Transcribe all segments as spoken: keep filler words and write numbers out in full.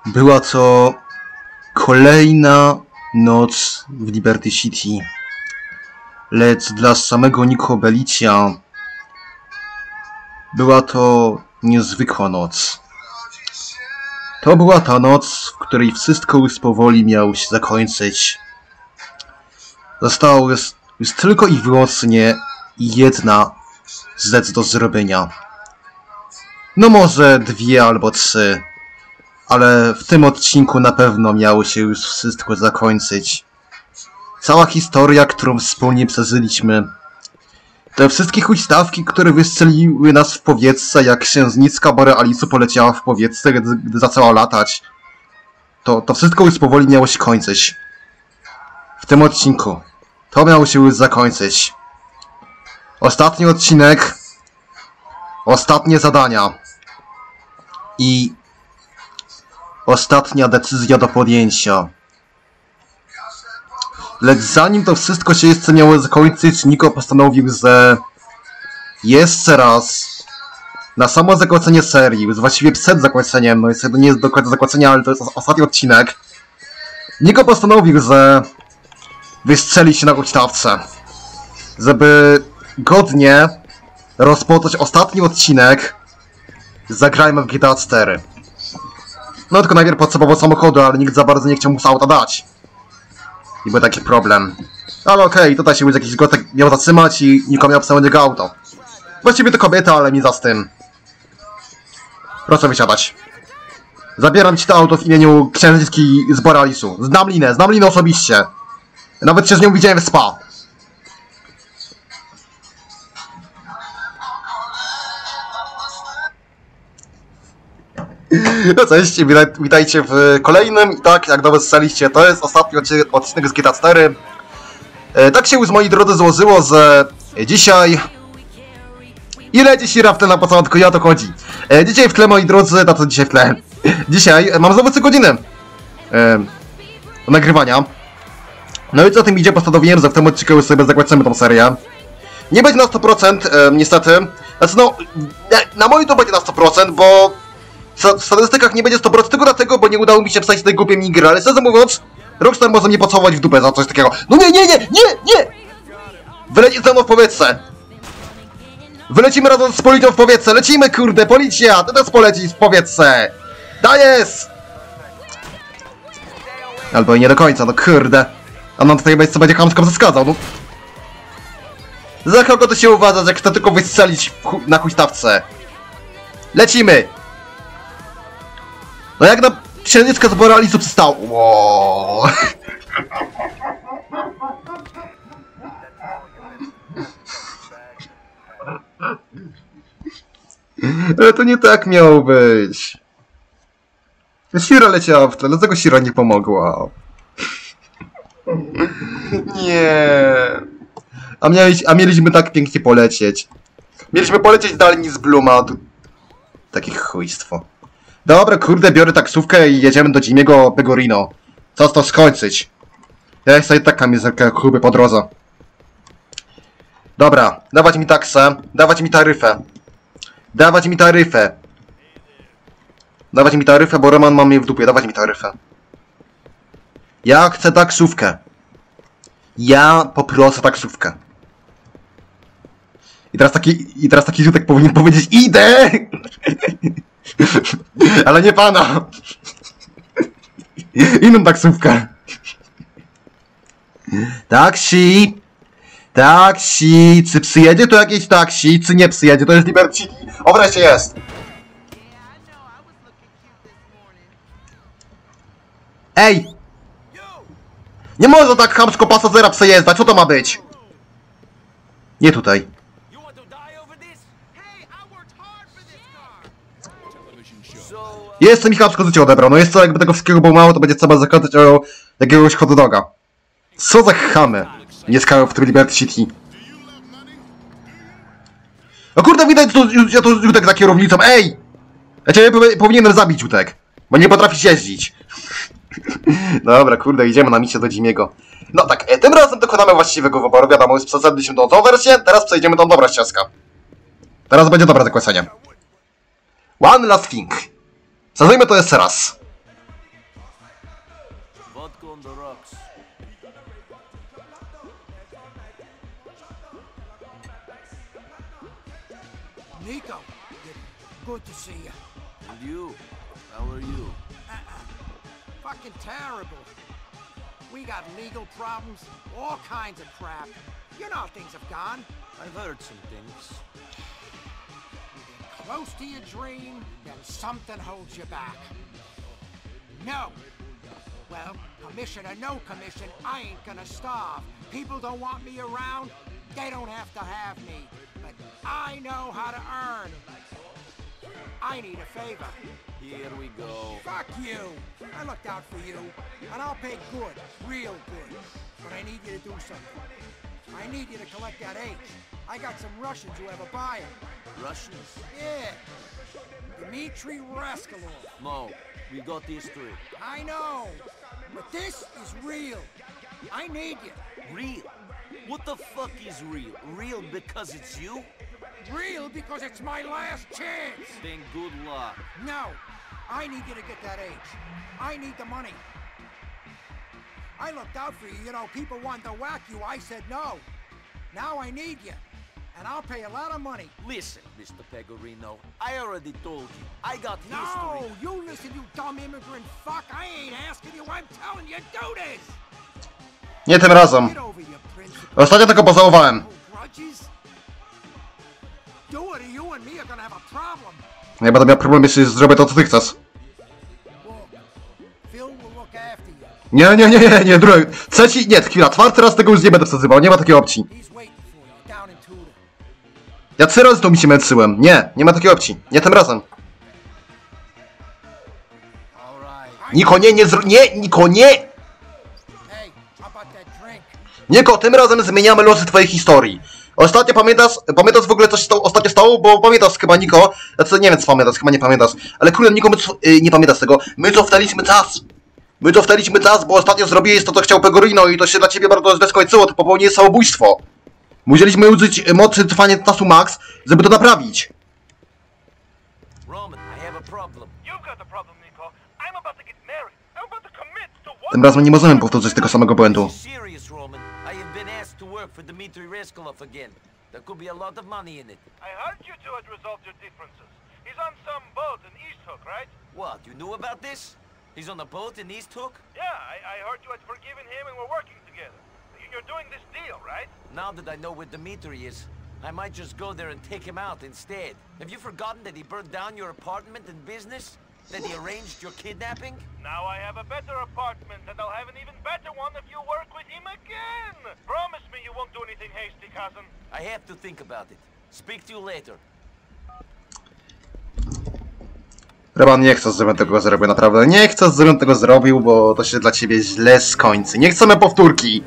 Była to kolejna noc w Liberty City, lecz dla samego Niko Bellicia była to niezwykła noc. To była ta noc, w której wszystko już powoli miało się zakończyć. Została już, już tylko i wyłącznie jedna rzecz do zrobienia. No może dwie albo trzy, ale w tym odcinku na pewno miało się już wszystko zakończyć. Cała historia, którą wspólnie przeżyliśmy. Te wszystkie huśtawki, które wystrzeliły nas w powietrze, jak księżniczka Borealisu poleciała w powietrze, gdy, gdy zaczęła latać. To, to wszystko już powoli miało się kończyć. W tym odcinku. To miało się już zakończyć. Ostatni odcinek. Ostatnie zadania. I ostatnia decyzja do podjęcia. Lecz zanim to wszystko się jeszcze miało zakończyć, Niko postanowił, że jeszcze raz na samo zakończenie serii, już właściwie przed zakończeniem, no jest to nie jest do końca zakończenia, ale to jest ostatni odcinek, Niko postanowił, że wystrzeli się na huśtawce, żeby godnie rozpocząć ostatni odcinek Zagrajmy w G T A cztery. No tylko najpierw potrzebował samochodu, ale nikt za bardzo nie chciał mu auta dać. I był taki problem. Ale okej, okay, tutaj się już jakiś gotek miał zatrzymać i nikomu miał psało niego auto. Właściwie to kobieta, ale nie za z tym. Proszę wysiadać. Zabieram ci to auto w imieniu księżniczki z Borealisu. Znam Linę, znam Linę osobiście. Nawet się z nią widziałem w spa. No cześć, witajcie w kolejnym i tak, jak nawet słyszeliście, to jest ostatni odcinek z G T A cztery. E, tak się już, moi drodzy, złożyło, że dzisiaj... Ile dzisiaj raftel na początku, ja o to chodzi. E, dzisiaj w tle, moi drodzy, na to dzisiaj w tle. Dzisiaj mam znowu trzy godziny e, nagrywania. No i co tym idzie, postanowiłem, że w tym odcinku już sobie zakończymy tą serię. Nie będzie na sto procent, e, niestety. Znaczy no, na, na moim to będzie na sto procent, bo... W statystykach nie będzie sto procent tylko dlatego, bo nie udało mi się wstać tej głupiej migry, ale szczerze mówiąc, Rockstar może mnie pocałować w dupę za coś takiego. No nie, nie, nie, nie, nie! Wylecisz ze mną w powietrze! Wylecimy razem z policją w powietrze, lecimy kurde, policja! Ty też polecisz w powietrze! Dajesz! Albo i nie do końca, no kurde. A nam tutaj co będzie chamsko zaskazał, no. Za kogo to się uważa, jak chce tylko wystrzelić na huśtawce? Lecimy! No jak na księżniczka z Borealisu przystało. Wow. Ale to nie tak miało być. Shira leciała w tle, dlaczego Shira nie pomogła? Nie. A, mieli, a mieliśmy tak pięknie polecieć. Mieliśmy polecieć dalej niż Bluma. Takie chujstwo. Dobra, kurde, biorę taksówkę i jedziemy do Jimmy'ego Pegorino. Czas to skończyć. Ja sobie tak kamizelkę chuby po drodze. Dobra, dawać mi taksę, dawać mi taryfę. Dawać mi taryfę. Dawać mi taryfę, bo Roman ma mnie w dupie, dawać mi taryfę. Ja chcę taksówkę. Ja poproszę taksówkę. I teraz taki, i teraz taki ziutek powinien powiedzieć idę! Ale nie pana! Inną taksówkę. Taksi! Taksi! Czy przyjedzie tu jakieś taksi? Czy nie przyjedzie? To jest Liberty City. O, wreszcie jest! Ej! Nie można tak chamsko pasażera przejeżdżać, co to ma być? Nie tutaj. Jeszcze mi chamsko życie odebrał, no jeszcze jakby tego wszystkiego było mało, to będzie trzeba zakończyć o jakiegoś hot doga. Co za chamy mieszkają w tym Liberty City. No kurde, widać, to, ja to Jutek za kierownicą, ej! Ja ciebie powinienem zabić, Jutek, bo nie potrafisz jeździć. Dobra, kurde, idziemy na misję do Jimmy'ego. No tak, tym razem dokonamy właściwego wyboru, wiadomo, już przeszedliśmy tą, tą wersję, teraz przejdziemy do dobra ścieżka. Teraz będzie dobre zakończenie. One last thing. Zazwijmy to jeszcze raz. Nico, good to see you. And you? How are you? Uh-uh. Fucking terrible. We got legal problems, all kinds of crap. You know how things have gone. I've heard some things. You get close to your dream, then something holds you back. No. Well, commission or no commission, I ain't gonna starve. People don't want me around, they don't have to have me. But I know how to earn. I need a favor. Here we go. Fuck you! I looked out for you, and I'll pay good, real good. But I need you to do something. I need you to collect that H. I got some Russians who have a buyer. Russians? Yeah. Dmitry Rascalov. No, we got these three. I know, but this is real. I need you. Real? What the fuck is real? Real because it's you? Real because it's my last chance. Then good luck. No, I need you to get that H. I need the money. I looked out for you, you know, people wanted to whack you, I said no. Now I need you, and I'll pay a lot of money. Listen, Mister Pegorino, I already told you, I got No, history. you listen, you dumb immigrant fuck. I ain't asking you, I'm telling you, do this. Nie tym razem. Get over your principles. Ostatnio tylko pozałowałem. Grudges? Do it or you and me are gonna have a problem. Ja będę miał problem, jeśli zrobię to, co ty chcesz. Look, Phil will look after you. Nie, nie, nie, nie, nie, drugi. Trzeci, nie, chwila, czwarty raz tego już nie będę wskazywał, nie ma takiej opcji. He's waiting for you down in Tudor. Ja trzy razy to mi się męczyłem. Nie, nie ma takiej opcji. Nie tym razem. All right. Niko, nie, nie, zro... nie, Niko, nie! Hey, how about that drink? Niko, tym razem zmieniamy losy twojej historii. Ostatnio pamiętasz, pamiętasz w ogóle co się stało, ostatnio stało? Bo pamiętasz chyba, Niko, znaczy nie wiem co pamiętasz, chyba nie pamiętasz, ale kurde, Niko, my, yy, nie pamiętasz tego, my cofnęliśmy czas. My cofnęliśmy czas, bo ostatnio zrobiłeś to, co chciał Pegorino i to się dla ciebie bardzo źle skończyło, to popełniłeś samobójstwo. Musieliśmy użyć mocy trwania czasu max, żeby to naprawić. Roman, I have a problem. You've got a problem, Nico. I'm about to get married. I'm about to commit to what? Tym razem nie możemy powtórzyć tego samego błędu. Serious, Roman. I have been asked to work for Dmitry Rascalov again. There could be a lot of money in it. I heard you two had resolved your differences. He's on some boat in East Hook, right? What, you knew about this? He's on a boat in East Hook? Yeah, I, I heard you had forgiven him and we're working together. You- You're doing this deal, right? Now that I know where Dmitry is, I might just go there and take him out instead. Have you forgotten that he burned down your apartment and business? That he arranged your kidnapping? Now I have a better apartment and I'll have an even better one if you work with him again. Promise me you won't do anything hasty, cousin. I have to think about it. Speak to you later. Roman, nie chcę, żebym tego zrobił, naprawdę. Nie chcę, żebym tego zrobił, bo to się dla ciebie źle skończy. Nie chcemy powtórki.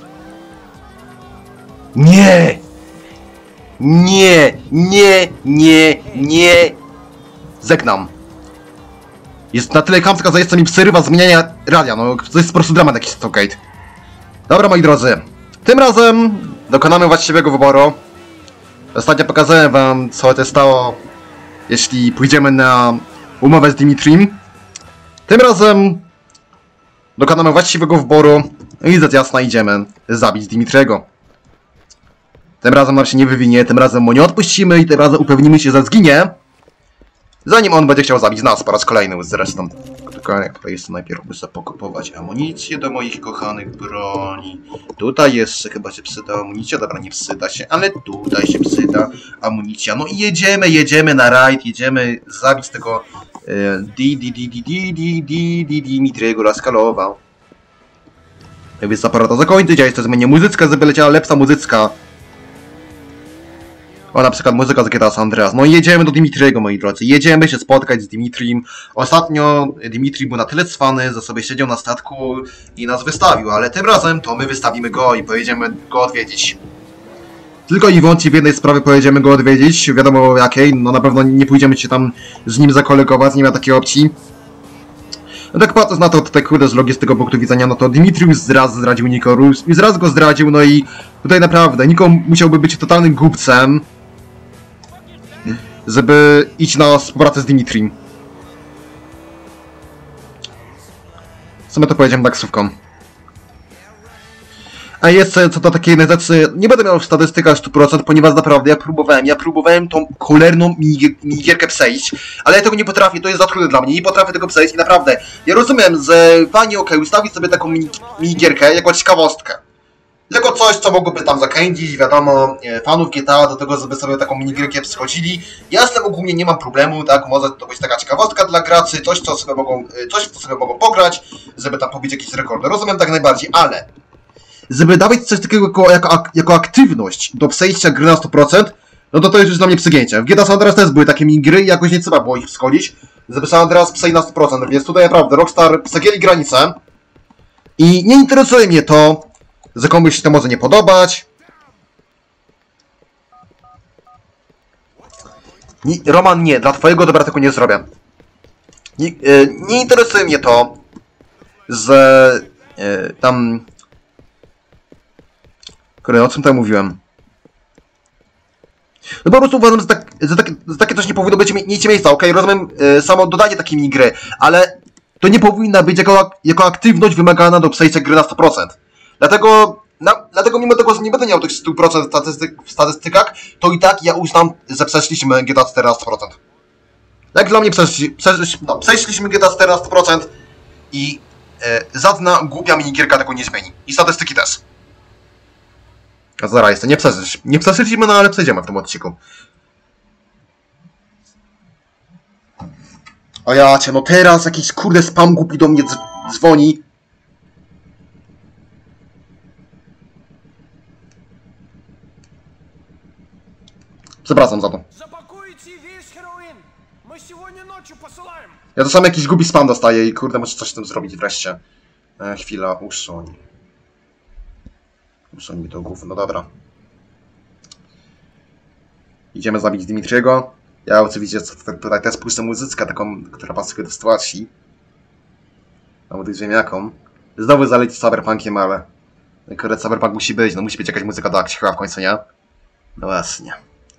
Nie! Nie! Nie! Nie! Nie! Żegnam. Jest na tyle chamska, że jeszcze mi przerywa zmieniania radia. No, to jest po prostu dramat jakiś Stokate. Dobra, moi drodzy. Tym razem dokonamy właściwego wyboru. Ostatnio pokazałem wam, co to stało, jeśli pójdziemy na umowę z Dimitrim. Tym razem dokonamy właściwego wyboru i rzecz jasna idziemy zabić Dimitriego. Tym razem nam się nie wywinie, tym razem mu nie odpuścimy i tym razem upewnimy się, że zginie, zanim on będzie chciał zabić nas po raz kolejny zresztą. Tylko jak tutaj jest, najpierw muszę pokupować amunicję do moich kochanych broni. Tutaj jeszcze chyba się przyda amunicja, dobra, nie przyda się, ale tutaj się przyda amunicja. No i jedziemy, jedziemy na rajd, jedziemy zabić tego Di Di Di Di Di Di Di Di Dimitriego Rascalowa. Jakby zapora to zakończyć, a jeszcze zmienię muzyczkę, żeby leciała lepsza muzyczka. O, na przykład muzyka z G T A San Andreas. No i jedziemy do Dimitriego, moi drodzy. Jedziemy się spotkać z Dimitrim. Ostatnio Dimitri był na tyle cwany, że sobie siedział na statku i nas wystawił, ale tym razem to my wystawimy go i pojedziemy go odwiedzić. Tylko i wyłącznie w jednej sprawie pojedziemy go odwiedzić, wiadomo jakiej, no na pewno nie pójdziemy się tam z nim zakolegować, nie ma takiej opcji. No tak patrząc na to, tutaj kurde z logistycznego punktu widzenia, no to Dimitri już raz zdradził Niko, już raz go zdradził, no i tutaj naprawdę Niko musiałby być totalnym głupcem, żeby iść na współpracę z Dimitrim. Co my to pojedziemy taksówką. A jeszcze co do takiej jednej rzeczy, nie będę miał w statystykach stu procent, ponieważ naprawdę ja próbowałem, ja próbowałem tą cholerną minigierkę przejść, ale ja tego nie potrafię, to jest za trudne dla mnie, nie potrafię tego przejść i naprawdę, ja rozumiem, że fajnie okej, okay, ustawić sobie taką mini, minigierkę jako ciekawostkę. Jako coś, co mogłoby tam zakręcić, wiadomo, fanów G T A do tego, żeby sobie taką minigierkę przychodzili. Ja z tym ogólnie nie mam problemu, tak, może to być taka ciekawostka dla graczy, coś, co sobie mogą, coś, co sobie mogą pograć, żeby tam pobić jakieś rekordy. Rozumiem tak najbardziej, ale żeby dawać coś takiego jako, jako, jako aktywność do przejścia gry na sto procent, no to to jest już dla mnie przegięcie. W G T A San Andreas też były takie minigry i jakoś nie trzeba było ich schodzić, żeby San Andreas przejść na sto procent, więc tutaj naprawdę Rockstar przegięli granicę i nie interesuje mnie to, że komuś się to może nie podobać. Nie, Roman, nie, dla twojego dobra tego nie zrobię. Nie, yy, nie interesuje mnie to, że yy, tam... Kurde, o czym tam mówiłem? No po prostu uważam, że, tak, że, tak, że takie coś nie powinno być, mieć miejsca, okej, okay? Rozumiem yy, samo dodanie takiej minigry, ale to nie powinna być jako, jako aktywność wymagana do przejścia gry na sto procent. Dlatego, na, dlatego mimo tego, że nie będę miał tych stu procent statystyk, w statystykach, to i tak ja uznam, że przeszliśmy G T A cztery na sto procent. Jak dla mnie przeszli, przeszli, no, przeszliśmy G T A cztery na sto procent i e, żadna głupia minigierka tego nie zmieni. I statystyki też. A zaraz jest, nie przeszliśmy, nie przeszliśmy, no ale przejdziemy w tym odcinku. O ja cię, no teraz jakiś kurde spam głupi do mnie dzwoni. Przepraszam za to. Ja to sam jakiś głupi spam dostaję i kurde muszę coś z tym zrobić wreszcie. E, chwila, usuń. Usuń mi to gówno, no dobra. Idziemy zabić Dimitriego. Ja oczywiście tutaj też puszczę muzyczkę taką, która pasuje do sytuacji. Nawet wiem jaką. Znowu zalecić cyberpunkiem, ale... Kurde, cyberpunk musi być, no musi być jakaś muzyka do akcji chyba w końcu, nie? No właśnie.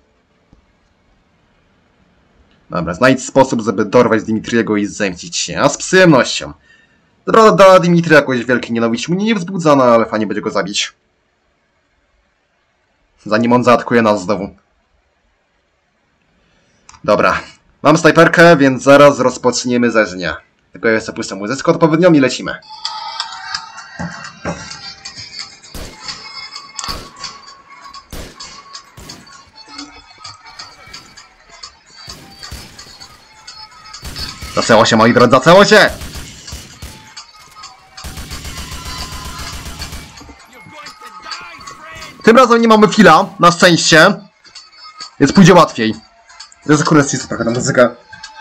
Dobra, znajdź sposób, żeby dorwać Dimitriego i zemścić się, a z przyjemnością. Dobra, dla Dimitri jakoś wielkiej nienawiści mnie nie wzbudza, no ale fajnie będzie go zabić. Zanim on zaatakuje nas znowu. Dobra, mam snajperkę, więc zaraz rozpoczniemy zerznie. Tylko ja jeszcze puszczę muzyczkę odpowiednią i lecimy. Zaczęło się, moi drodzy, zaczęło się! Tym razem nie mamy chwila, na szczęście. Więc pójdzie łatwiej. To jest akurat jest trochę ta muzyka.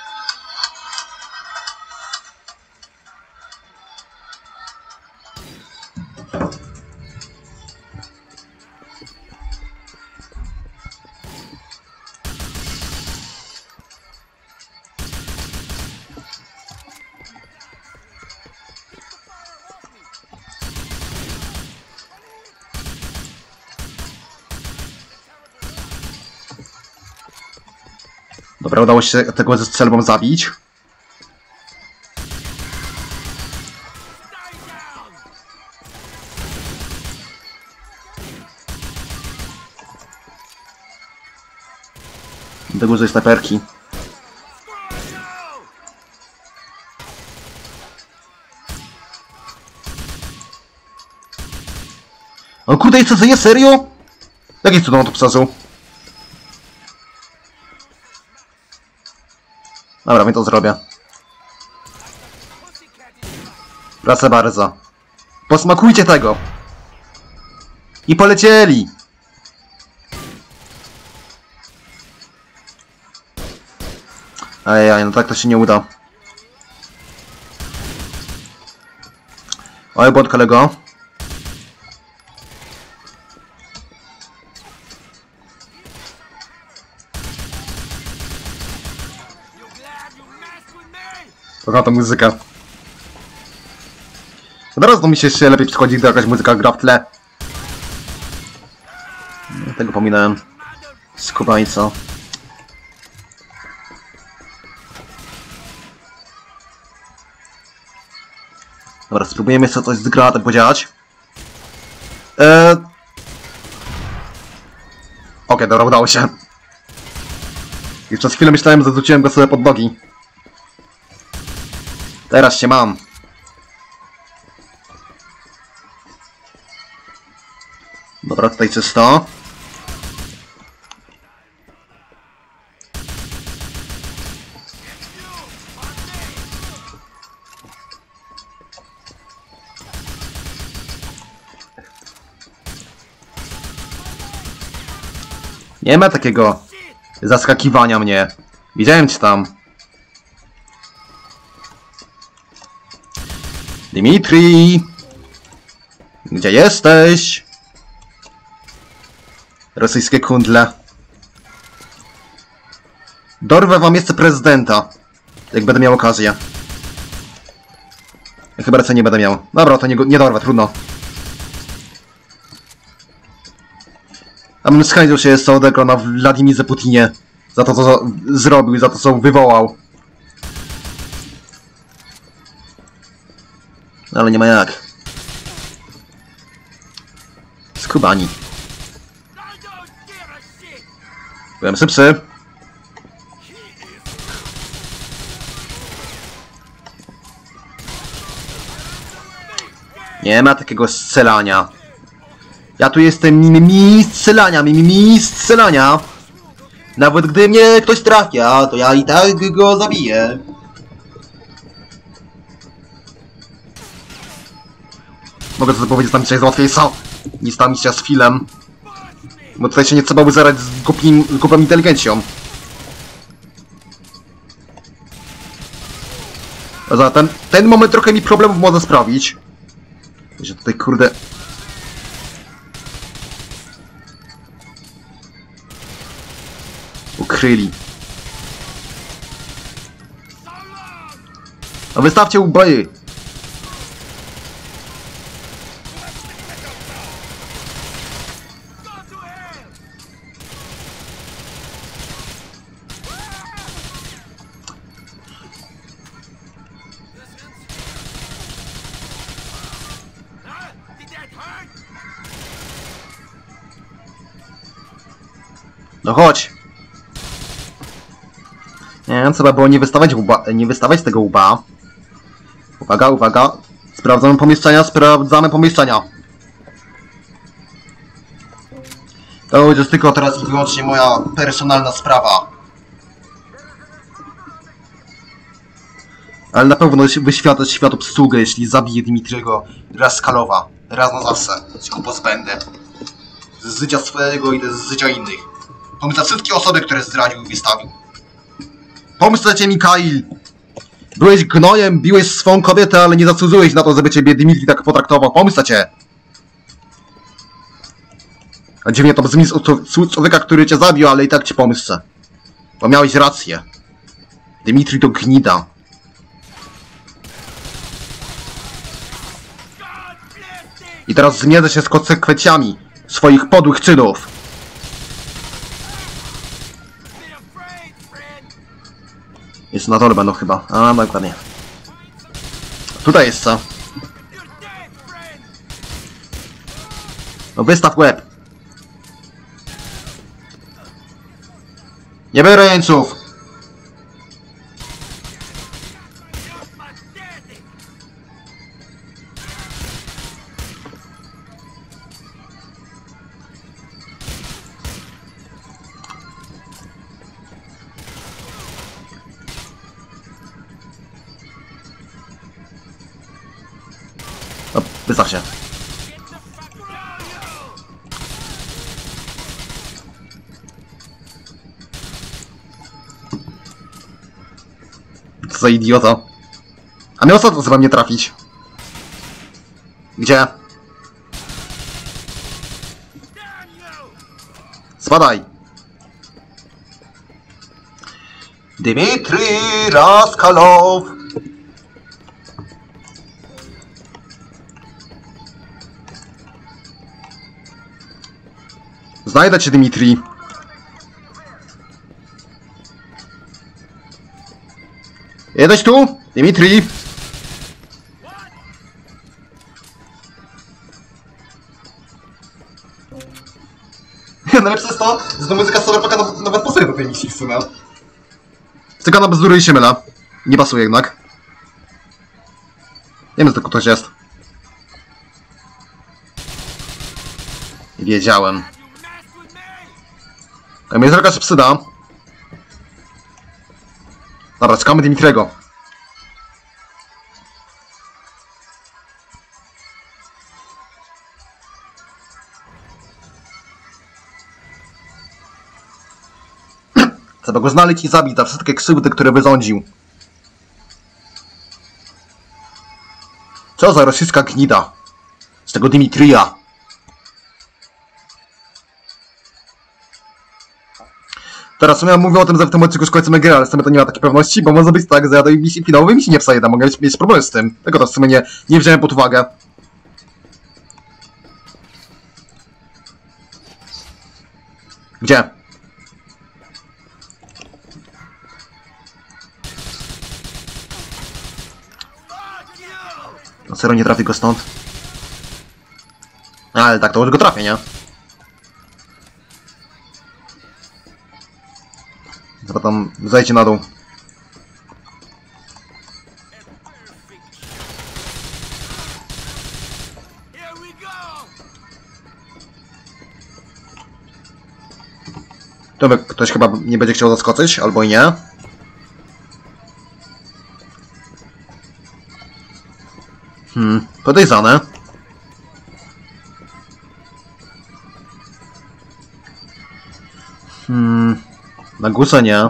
Dobra, udało się tego ze strzelbą zabić. Do góry snajperki. O kurde, jeszcze żyje? Serio? Jaki cudem on to przeżył? Dobra, my to zrobię. Proszę bardzo. Posmakujcie tego. I polecieli. Ejej, no tak to się nie uda. Oj, błąd kolego. Kocham ta muzyka. Teraz to mi się jeszcze lepiej przychodzi, gdy jakaś muzyka gra w tle. Tego pominąłem. Skubańca. Dobra, spróbujemy jeszcze coś z granatem podziałać. Eee... Okej, okay, dobra, udało się. Już przez chwilę myślałem, że zwróciłem go sobie pod bogi. Teraz się mam. Dobra, tutaj czysto. Nie ma takiego zaskakiwania mnie. Widziałem cię tam. Dimitri! Gdzie jesteś? Rosyjskie kundle. Dorwę wam miejsce prezydenta. Jak będę miał okazję. Ja chyba raczej nie będę miał. Dobra, to nie, nie dorwę, trudno. A bym skarżył się jeszcze odegrał na Władimirze Putinie. Za to, co zrobił, za to, co wywołał. Ale nie ma jak. Skubani. Byłem szybszy. Nie ma takiego strzelania. Ja tu jestem mi strzelania, mi mi strzelania. Nawet gdy mnie ktoś trafia, to ja i tak go zabiję. Mogę to powiedzieć, tam dzisiaj jest łatwiejsza niż tam się z filmem. Bo tutaj się nie trzeba wyzerać z głupim, głupą inteligencją. Za ten, ten moment trochę mi problemów może sprawić. Że tutaj kurde... Ukryli. No wystawcie uboje. No chodź. Nie, trzeba było nie wystawać łba, nie wystawać tego łba. Uwaga, uwaga. Sprawdzamy pomieszczenia, sprawdzamy pomieszczenia. To jest tylko teraz wyłącznie moja personalna sprawa. Ale na pewno wyświadczę świat obsługę, jeśli zabiję Dimitriego Raskalowa. Raz na zawsze. Się go pozbędę. Z życia swojego i z życia innych. Pomyśl na wszystkie osoby, które zdradził i wystawił. Pomyśl na ciebie, Mikhail! Byłeś gnojem, biłeś swą kobietę, ale nie zasłużyłeś na to, żeby ciebie Dimitri tak potraktował. Pomyśl na cię! A dziwnie to brzmi z człowieka, który cię zabił, ale i tak ci pomyślę. Bo miałeś rację. Dimitri to gnida. I teraz zmierzę się z konsekwencjami swoich podłych czynów. Jeszcze na dole będą chyba. A, dokładnie. Tutaj jest co? No wystaw łeb. Nie biorę jeńców. No, wystaw się. Co za idiota. A miał co to za mnie trafić? Gdzie? Spadaj! Dimitri Raskalow! Znajdę cię, Dimitri. Jesteś tu? Dimitri? najlepsze jest to, że ta muzyka Cyberpunka nawet, nawet pasuje do tej misji w sumie. Tylko na bzdury się mylę. Nie pasuje jednak. Nie wiem, że tylko ktoś jest. Wiedziałem. A mnie trochę się przyda. Dobra, czekamy Dimitriego. Trzeba go znaleźć i zabić za wszystkie krzywdy, które wyrządził. Co za rosyjska gnida? Z tego Dimitrija. Teraz ja mówię o tym, że w tym odcinku skończymy grę, ale w sumie to nie ma takiej pewności, bo może być tak, że ja do misji finałowej misji nie przejdę, mogę mieć, mieć problem z tym. Tego to w sumie nie, nie wziąłem pod uwagę. Gdzie? No serio, nie trafi go stąd? Ale tak, to już go trafię, nie? Zaraz tam zajdzie na dół. To by ktoś chyba nie będzie chciał zaskoczyć, albo i nie. Hmm, podejrzane. Hmm, na górze nie.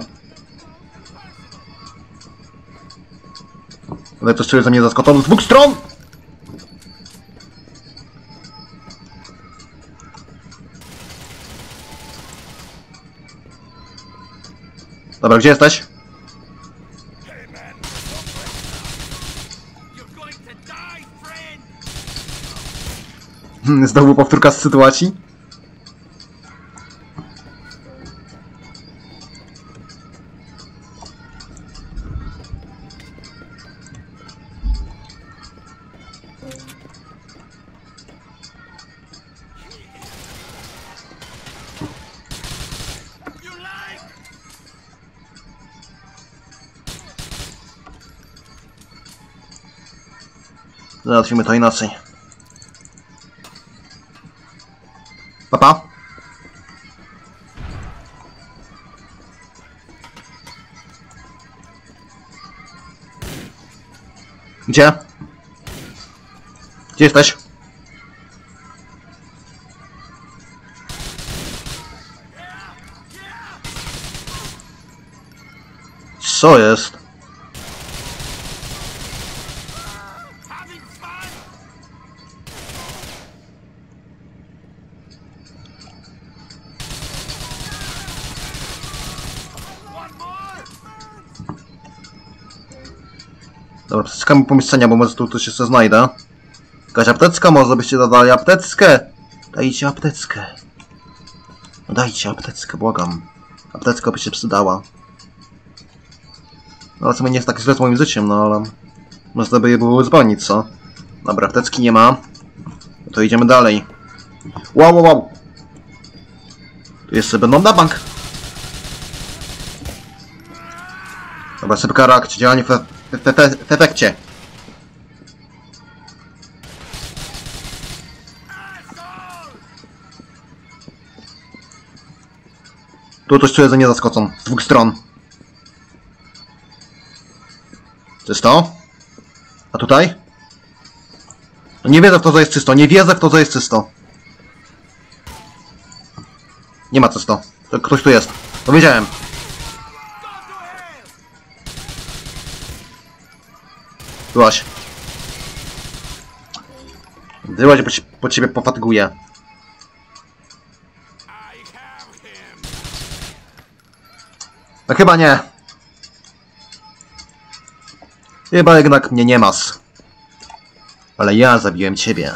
Ale to czuję, że mnie zaskoczą z dwóch stron! Dobra, gdzie jesteś? Znowu powtórka z sytuacji? Załatwimy to inaczej. Papa. Gdzie? Gdzie jesteś? Co jest? Dobra, przeszukamy pomieszczenia, bo może tu coś jeszcze znajdę. Jakaś apteczka? Może byście dodali apteczkę? Dajcie apteczkę. No dajcie apteczkę, błagam. Apteczka by się przydała. No ale w sumie nie jest tak źle z moim życiem, no ale... Można by je było uzupełnić, co? Dobra, apteczki nie ma. No to idziemy dalej. Wow, wow, wow! Tu jeszcze będą na bank. Dobra, szybka reakcja, działanie w, w, w, w efekcie. Tu coś czuję, że nie zaskoczą. Z dwóch stron. Co jest to? A tutaj? No nie wierzę w to, że jest czysto. Nie wierzę w to, że jest czysto. Nie ma czysto. To ktoś tu jest. To wiedziałem. Byłaś. Byłaś, bo, ci, bo ciebie pofatyguje. No chyba nie. Chyba jednak mnie nie masz. Ale ja zabiłem ciebie.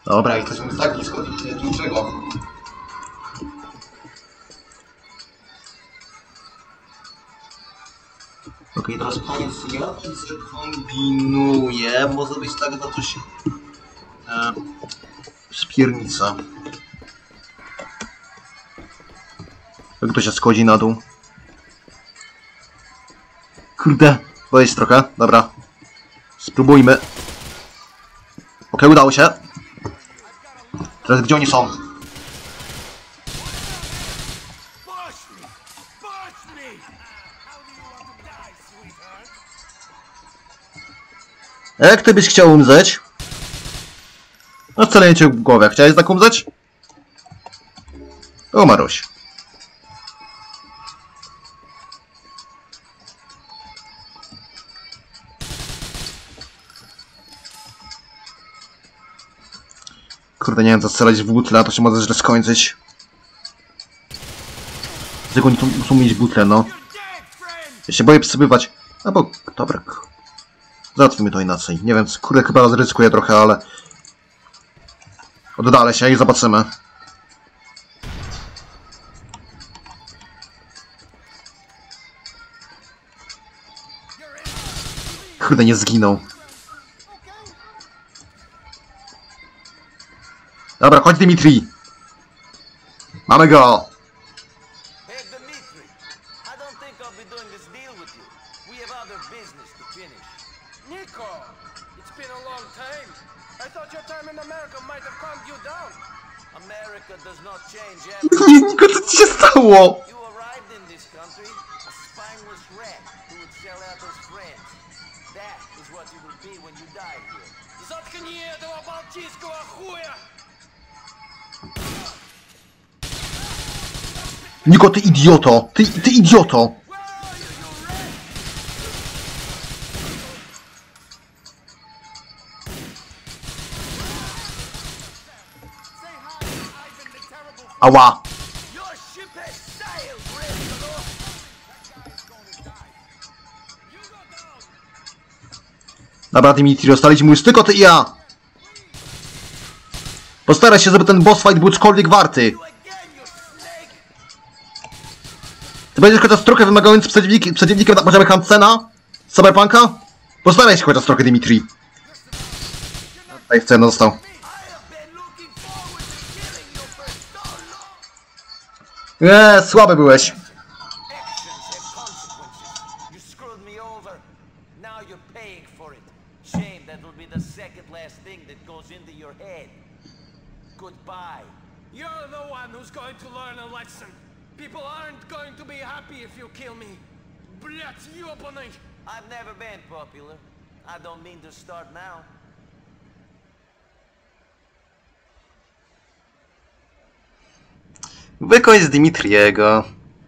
Dobra, jesteśmy tak blisko niczego. Okej, teraz koniec. Ja widzę, że kombinuję. Może być tak, że to się... E, spiernica. Jak to się schodzi na dół? Kurde, boję się trochę. Dobra. Spróbujmy. Okej, udało się. Teraz gdzie oni są? Jak ty byś chciał umrzeć? No wcale nie cię w głowę. Chciałeś tak umrzeć? Umarłeś. Kurde, nie wiem, co strzelać w butle, to się może źle skończyć. Z jak oni tu muszą mieć butle, no. Ja się boję przebywać. Albo, dobra. Załatwimy to inaczej. Nie wiem, kurde, chyba zryzykuję trochę, ale... Oddalę się i zobaczymy. Kurde, nie zginął. Dobra, chodź Dimitri. Mamy go. Hey, Dimitri. I don't think I'll be doing this deal with you. We have other business to finish. Nico, it's been a long time. I thought your time in America might have calmed you down. America does not change everything. Nie, Niko, co ci się stało? You arrived in this country, a spineless rat who would sell out his friends. That is what you will be when you die here. Заткни этого балтийского хуя! Niko, ty idioto! Ty, ty idioto! Ała! Your ship has sailed, Red. Dobra, Dimitri, dostaliśmy już tylko ty i ja! Postaraj się, żeby ten boss fight był cokolwiek warty! Ty będziesz chociaż trochę wymagający przeciwnikiem, przeciwnikiem na poziomie Hansena? Cyberpunka? Postaraj się chociaż trochę, Dimitri. Tutaj w cenę został. Eee, słaby byłeś. Goodbye. You're the one who's going to learn a lesson. People aren't going to be happy if you kill me. Блять, ёбаный! I've never been popular. I don't mean to start now. Wykończ z Dimitriego.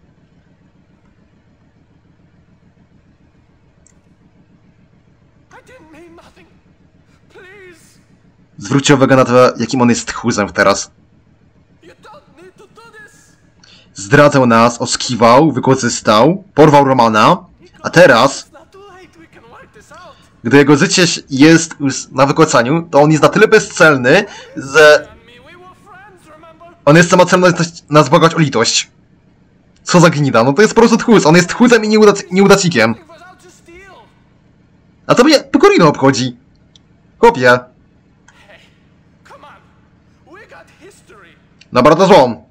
I didn't mean nothing. Please. Zwróćcie uwagę na to, jakim on jest tchórzem teraz. You don't need to do this. Zdradzał nas, oskiwał, wykorzystał, porwał Romana, a teraz, It's not too late. We can work this out. gdy jego życie jest już na wykończeniu, to on jest na tyle bezcelny, że And me, we were friends, remember? on jest samocelny nas błagać o litość. Co za gnida, no to jest po prostu tchórz, on jest tchórzem i nieudac nieudacznikiem. It was out to steal. A to mnie Pecorino obchodzi. Chłopie. Hey, come on. We got history. Dobra, to złom.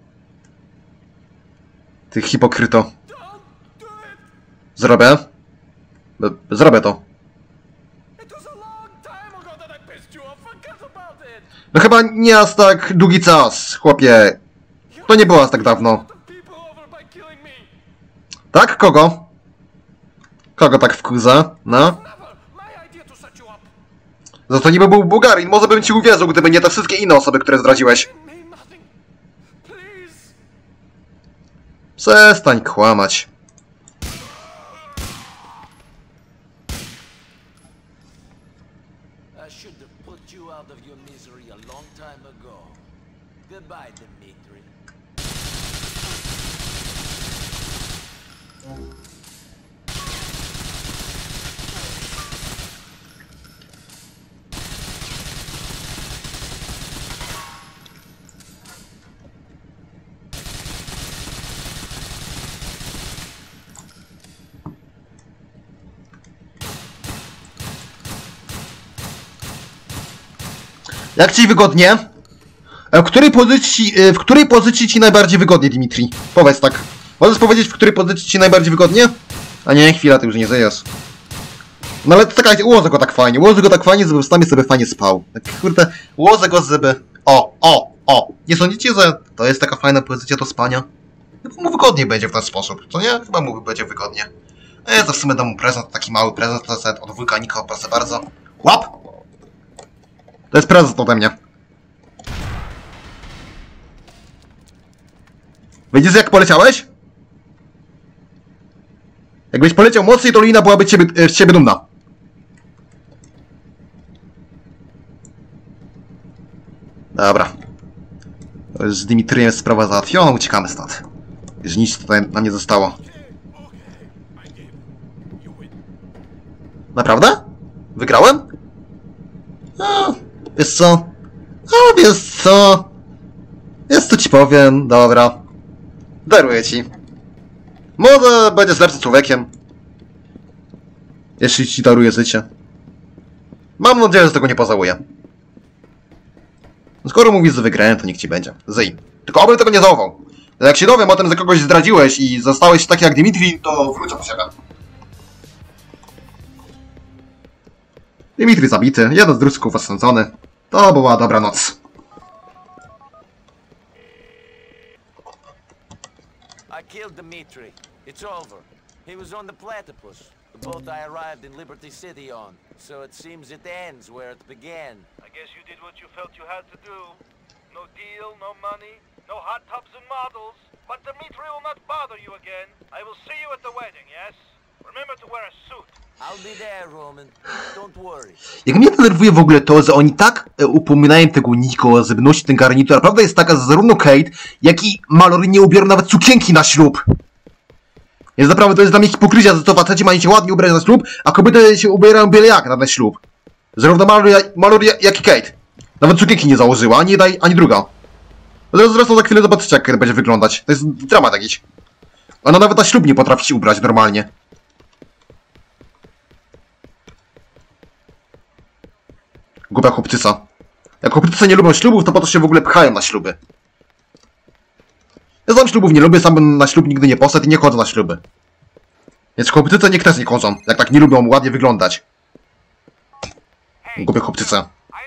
Ty hipokryto. Don't do it. Zrobię. B zrobię to. It was a long time ago that I pissed you off. Forget about it. No chyba nie aż tak długi czas, chłopie. To nie było aż tak dawno. Tak? Kogo? Kogo tak wkurza? No? Za to niby był Bułgarin, może bym ci uwierzył, gdyby nie te wszystkie inne osoby, które zdradziłeś. Przestań kłamać. I should have put you out of your misery a long time ago. Goodbye, Dimitri. Jak ci wygodnie? W której pozycji, w której pozycji ci najbardziej wygodnie, Dimitri? Powiedz tak. Możesz powiedzieć, w której pozycji ci najbardziej wygodnie? A nie, chwila, ty już nie żyjesz. No ale to czekajcie, ułożę go tak fajnie. Ułożę go tak fajnie, żeby z nami sobie fajnie spał. Tak, kurde, ułożę go, żeby... O, o, o. Nie sądzicie, że to jest taka fajna pozycja do spania? Chyba mu wygodniej będzie w ten sposób, co nie? Chyba mu będzie wygodnie. E, to w sumie dam mu prezent, taki mały prezent, prezent od wujka Niko, proszę bardzo. Łap! To jest prezent ode mnie. Widzisz, jak poleciałeś? Jakbyś poleciał mocniej, to Lina byłaby ciebie, z ciebie dumna. Dobra. To już z Dimitrijem sprawa załatwiona, uciekamy stąd. Już nic tutaj nam nie zostało. Naprawdę? Wygrałem? A, wiesz co? A, wiesz co? Wiesz co ci powiem, dobra. Daruję ci. Może będziesz lepszym człowiekiem. Jeśli ci daruję życie. Mam nadzieję, że tego nie pożałuję. Skoro mówisz, że wygrałem, to niech ci będzie. Zyj. Tylko obym tego nie zachował. Jak się dowiem o tym, że kogoś zdradziłeś i zostałeś taki jak Dimitri, to wrócę do siebie. Dimitri zabity, jeden z drusków osądzony. To była dobra noc. I killed Dimitri. It's over. He was on the platypus, the boat I arrived in Liberty City on. So it seems it ends where it began. I guess you did what you felt you had to do. No deal, no money, no hot tubs and models. But Dimitri will not bother you again. I will see you at the wedding, yes? Remember to wear a suit. I'll be there, Roman. Don't worry. Jak mnie denerwuje w ogóle to, że oni tak e, upominają tego Niko, żeby nosić ten garnitur, a prawda jest taka, że zarówno Kate, jak i Mallory nie ubiorą nawet sukienki na ślub. Jest naprawdę, to jest dla mnie hipokryzja, że to faceci mają się ładnie ubrać na ślub, a kobiety się ubierają byle jak na ten ślub. Zarówno Mallory, Mallory jak i Kate. Nawet sukienki nie założyła, ani jedna, ani druga. Zresztą za chwilę zobaczycie, jak będzie wyglądać. To jest dramat jakiś. Ona nawet na ślub nie potrafi się ubrać normalnie. Głupia chłopcyca. Jak chłopcyce nie lubią ślubów, to po to się w ogóle pchają na śluby. Ja sam ślubów nie lubię, sam bym na ślub nigdy nie poszedł i nie chodzę na śluby. Więc chłopcyce niech też nie chodzą, jak tak nie lubią ładnie wyglądać. Głupie chłopcyce.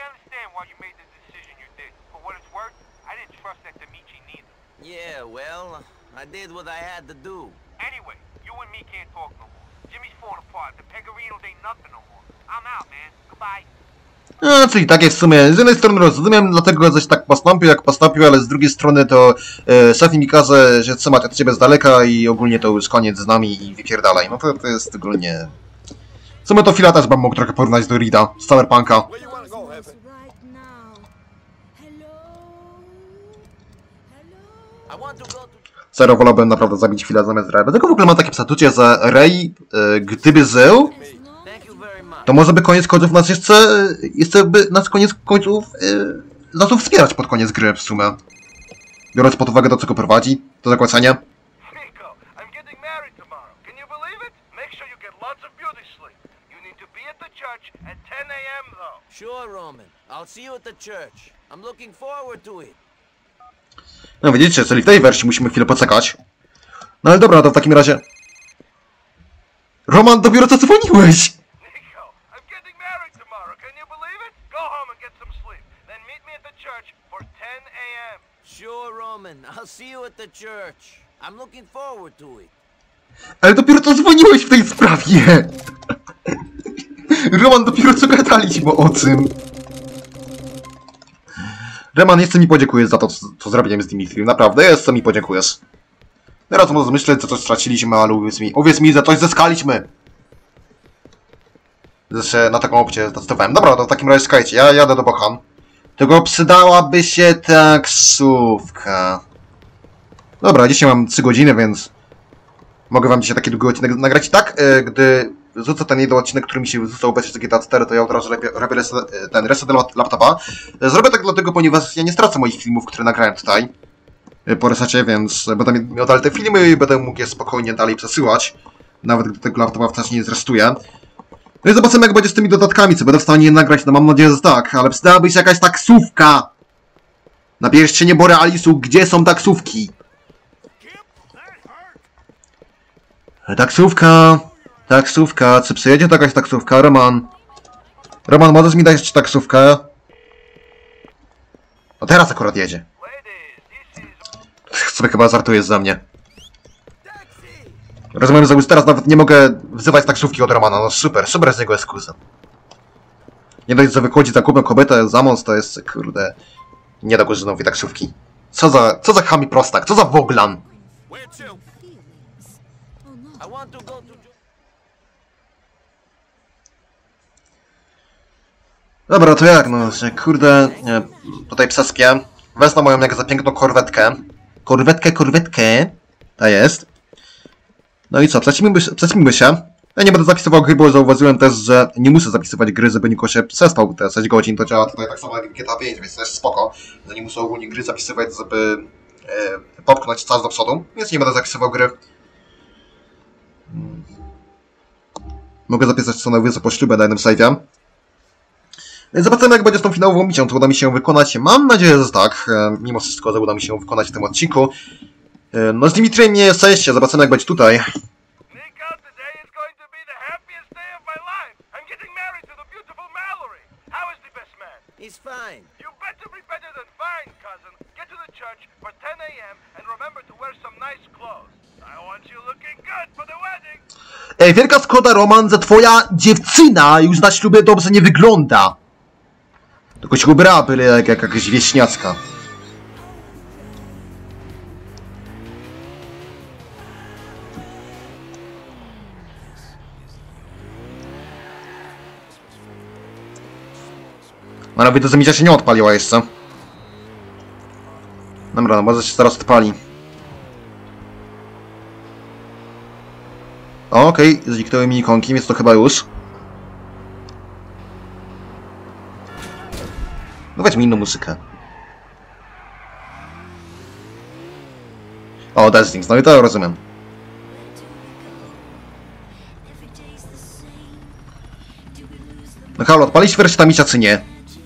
Yeah, well, I did what I had to do. Anyway, you and me can't talk no more. Jimmy's falling apart. The Pegarinos ain't nothing no more. I'm out, man. Goodbye. No, czyli takie w sumie, z jednej strony rozumiem, dlatego że się tak postąpił, jak postąpił, ale z drugiej strony to e, szef mi każe, że trzymać od ciebie z daleka i ogólnie to już koniec z nami i wypierdalaj. No to, to jest ogólnie... W sumie to chwila też bym mógł trochę porównać do Rida, z Cyberpunka. Serio, wolałbym naprawdę zabić chwilę zamiast Ray. Dlatego w ogóle mam takie przeczucie, że Ray, e, gdyby żył, to może by koniec końców nas jeszcze, jeszcze by nas koniec końców yy, zaczął wspierać pod koniec gry w sumie. Biorąc pod uwagę to, co go prowadzi, to zakończenie. Nico, I'm getting married tomorrow. Can you believe it? Make sure you get lots of beauty sleep. You need to be at the church at ten A M though. Sure, Roman. I'll see you at the church. I'm looking forward to it. No widzicie, czyli w tej wersji musimy chwilę poczekać. No ale dobra, to w takim razie... Roman, dopiero co dzwoniłeś! Sure, Roman. I'll see you at the church. I'm looking forward to it. Ale dopiero co dzwoniłeś w tej sprawie! Roman, dopiero co gadaliśmy o tym. Roman, jeszcze mi podziękujesz za to, co, co zrobiłem z Dimitriем. Naprawdę, jeszcze mi podziękujesz. Teraz może myśleć, że coś straciliśmy, ale uwierz mi, uwierz mi, że coś zyskaliśmy. Zresztą na taką opcję zdecydowałem. Dobra, to w takim razie czekajcie, ja jadę do Bochan. Tylko przydałaby się taksówka. Dobra, dzisiaj mam trzy godziny, więc mogę wam dzisiaj taki długi odcinek nagrać. Tak, yy, gdy rzucę ten jeden odcinek, który mi się został obecnie z G T A cztery, to ja od razu robię reset, ten reset laptopa. Zrobię tak dlatego, ponieważ ja nie stracę moich filmów, które nagrałem tutaj yy, po resecie, więc będę miał dalej te filmy i będę mógł je spokojnie dalej przesyłać. Nawet gdy tego laptopa wcześniej nie zrestuję. No i zobaczymy, jak będzie z tymi dodatkami, co będę w stanie je nagrać, no mam nadzieję, że tak, ale przydałaby się jakaś taksówka! Na pierścienie Borealisu, gdzie są taksówki? Taksówka, taksówka, czy przyjedzie to jakaś taksówka? Roman. Roman, możesz mi dać taksówkę? No teraz akurat jedzie. Sobie chyba żartujesz za mnie. Rozumiem, że już teraz nawet nie mogę wzywać taksówki od Romana, no super, super z niego jest kuzem. Nie dość, że wychodzi za kupę kobietę za mąż, to jest, kurde, nie do Gorzynowi taksówki. Co za, co za chami prostak, co za woglan. Dobra, to jak, no, że kurde, nie, tutaj psaskie. Wezmę moją jak za piękną korwetkę. Korwetkę, korwetkę. Ta jest. No i co, przećmijmy się. Ja nie będę zapisywał gry, bo zauważyłem też, że nie muszę zapisywać gry, żeby nikogo się przespał te sześć godzin. To działa tutaj tak samo jak G T A pięć, więc to jest spoko. Że nie muszę ogólnie gry zapisywać, żeby e, popchnąć czas do przodu. Więc nie będę zapisywał gry. Hmm. Mogę zapisać co najwyżej po ślubie na jednym save'ie. Zobaczymy, jak będzie z tą finałową misją, czy uda mi się ją wykonać. Mam nadzieję, że tak. Mimo wszystko, że uda mi się ją wykonać w tym odcinku. No z Dimitrijem nie jesteście, zobaczymy, jak będzie tutaj. He's fine. You better be better than fine, cousin. Get to the church for ten A M and remember to wear some nice clothes. I want you looking good for the wedding. Ej, wielka szkoda, Roman, że twoja dziewczyna już na ślubie dobrze nie wygląda. Tylko się ubrała byle jak, jak jakaś wieśniacka. Ale widzę, że Micia się nie odpaliła jeszcze. Dobra, no może się zaraz odpali. Okej, okay, zniknęły mi ikonki, więc to chyba już. No weźmy inną muzykę. O, Destiny, no i to rozumiem. No halo, odpalić wreszcie ta Micia czy nie?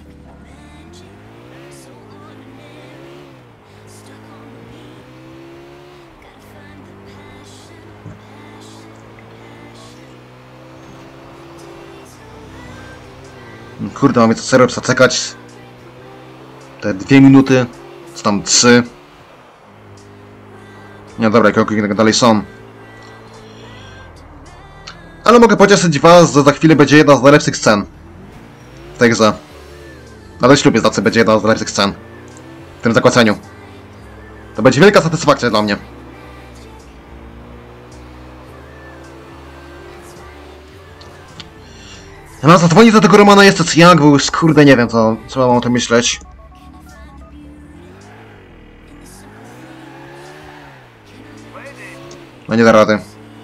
Kurde, mamy co serio czekać. Te dwie minuty, co tam trzy. Nie, dobra, kroki tak dalej są. Ale mogę pocieszyć was, że za chwilę będzie jedna z najlepszych scen w tej grze. Ale ślubie znaczy będzie jedna z najlepszych scen w tym zakłóceniu. To będzie wielka satysfakcja dla mnie. No, zadzwonić do tego Romana jest to co jak, bo już kurde nie wiem, co trzeba mam o tym myśleć. No nie da rady.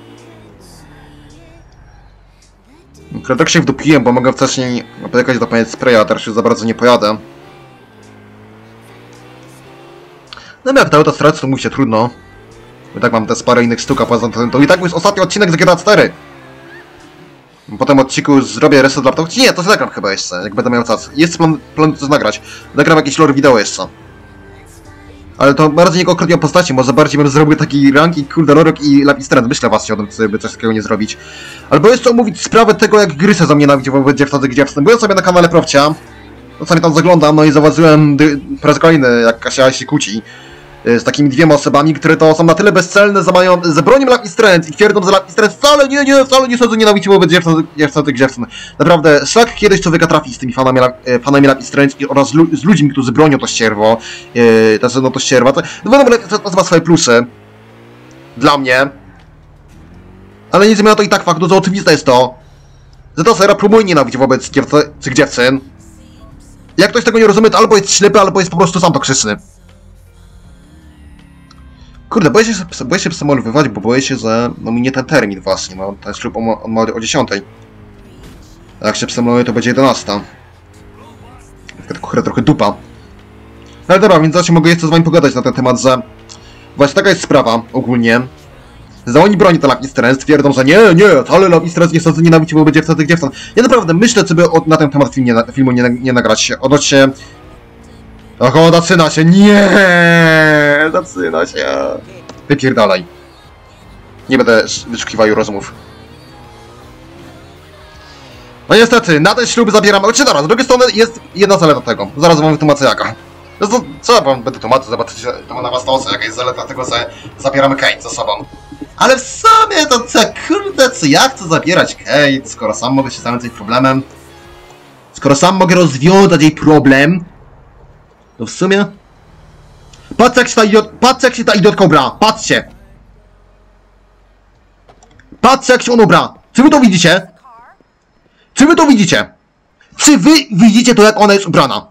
Kurde, tak się wdupiłem, bo mogę wcześniej pojechać do pani Spraya, a teraz już za bardzo nie pojadę. No jak ta autostrada, to mu się trudno. Bo tak mam te parę innych sztuk, a poza tym to i tak już ostatni odcinek z G T A cztery. Po tym odcinku zrobię reset laptop. Nie, to zagram chyba jeszcze, jak będę miał czas. Jest plan, plan to nagrać. Nagram jakieś lore wideo jeszcze. Ale to bardziej nie konkretnie o postaci, może bardziej bym zrobił taki ranking, kurde, Lorek i Lapis Trend. Myślę właśnie o tym, by coś takiego nie zrobić. Albo jeszcze omówić sprawę tego, jak gry sezon nienawidził, bo będzie wtedy gdzie wstęp. Byłem sobie na kanale Profcia. No sobie tam zaglądam, no i zauważyłem po raz kolejny, jak Kasia się kłóci z takimi dwiema osobami, które to są na tyle bezcelne, że mają, że bronią Lapis Trend i twierdzą, że Lapis Trend wcale nie, nie, wcale nie sądzą nienawidził wobec dziewczyn tych dziewczyn. Naprawdę, szlak kiedyś człowieka trafi z tymi fanami, fanami Lapis Trend oraz lu z ludźmi, którzy bronią to ścierwo, yy, to, no to ścierwa, to, no wiadomo, to, to ma swoje plusy. Dla mnie. Ale nie zmienia to i tak faktu, że oczywiste jest to, że ta seria promuje nienawiść wobec tych dziewczyn. Jak ktoś tego nie rozumie, to albo jest ślepy, albo jest po prostu sam toksyczny. Kurde, boję się, boję się przemalowywać, bo boję się, że no mi nie ten termin właśnie, no ten ślub on, on ma o dziesiątej. A jak się przemaluję, to będzie jedenasta. Kurde, trochę dupa. No ale dobra, więc zaraz mogę jeszcze z wami pogadać na ten temat, że właśnie taka jest sprawa ogólnie, Za oni broni to Lapis-Trens, twierdzą, że nie, nie, ale Lapis-Trens niestety nienawidzi wobec dziewczyn tych dziewczyn. Ja naprawdę myślę, czy by od, na ten temat film nie, filmu nie, nie nagrać się. Odnośnie... Oho, zaczyna się, nie, zaczyna się. Wypierdalaj. Nie będę wyszukiwał rozmów. No niestety, na ten ślub zabieramy... Czy dobra, z drugiej strony jest jedna zaleta tego. Zaraz wam wytłumaczę jaka. No to co wam będę tłumaczyć, zobaczycie to na własną oczy, jaka jest zaleta tego, że zabieramy Kate ze sobą. Ale w sumie to co, kurde, co ja chcę zabierać Kate, skoro sam mogę się zająć jej problemem. Skoro sam mogę rozwiązać jej problem. To w sumie... Patrzcie jak się ta idiot... Patrzcie jak się ta idiotka ubra, patrzcie! Patrzcie jak się ona ubra! Czy wy to widzicie? Czy wy to widzicie? Czy wy widzicie to jak ona jest ubrana?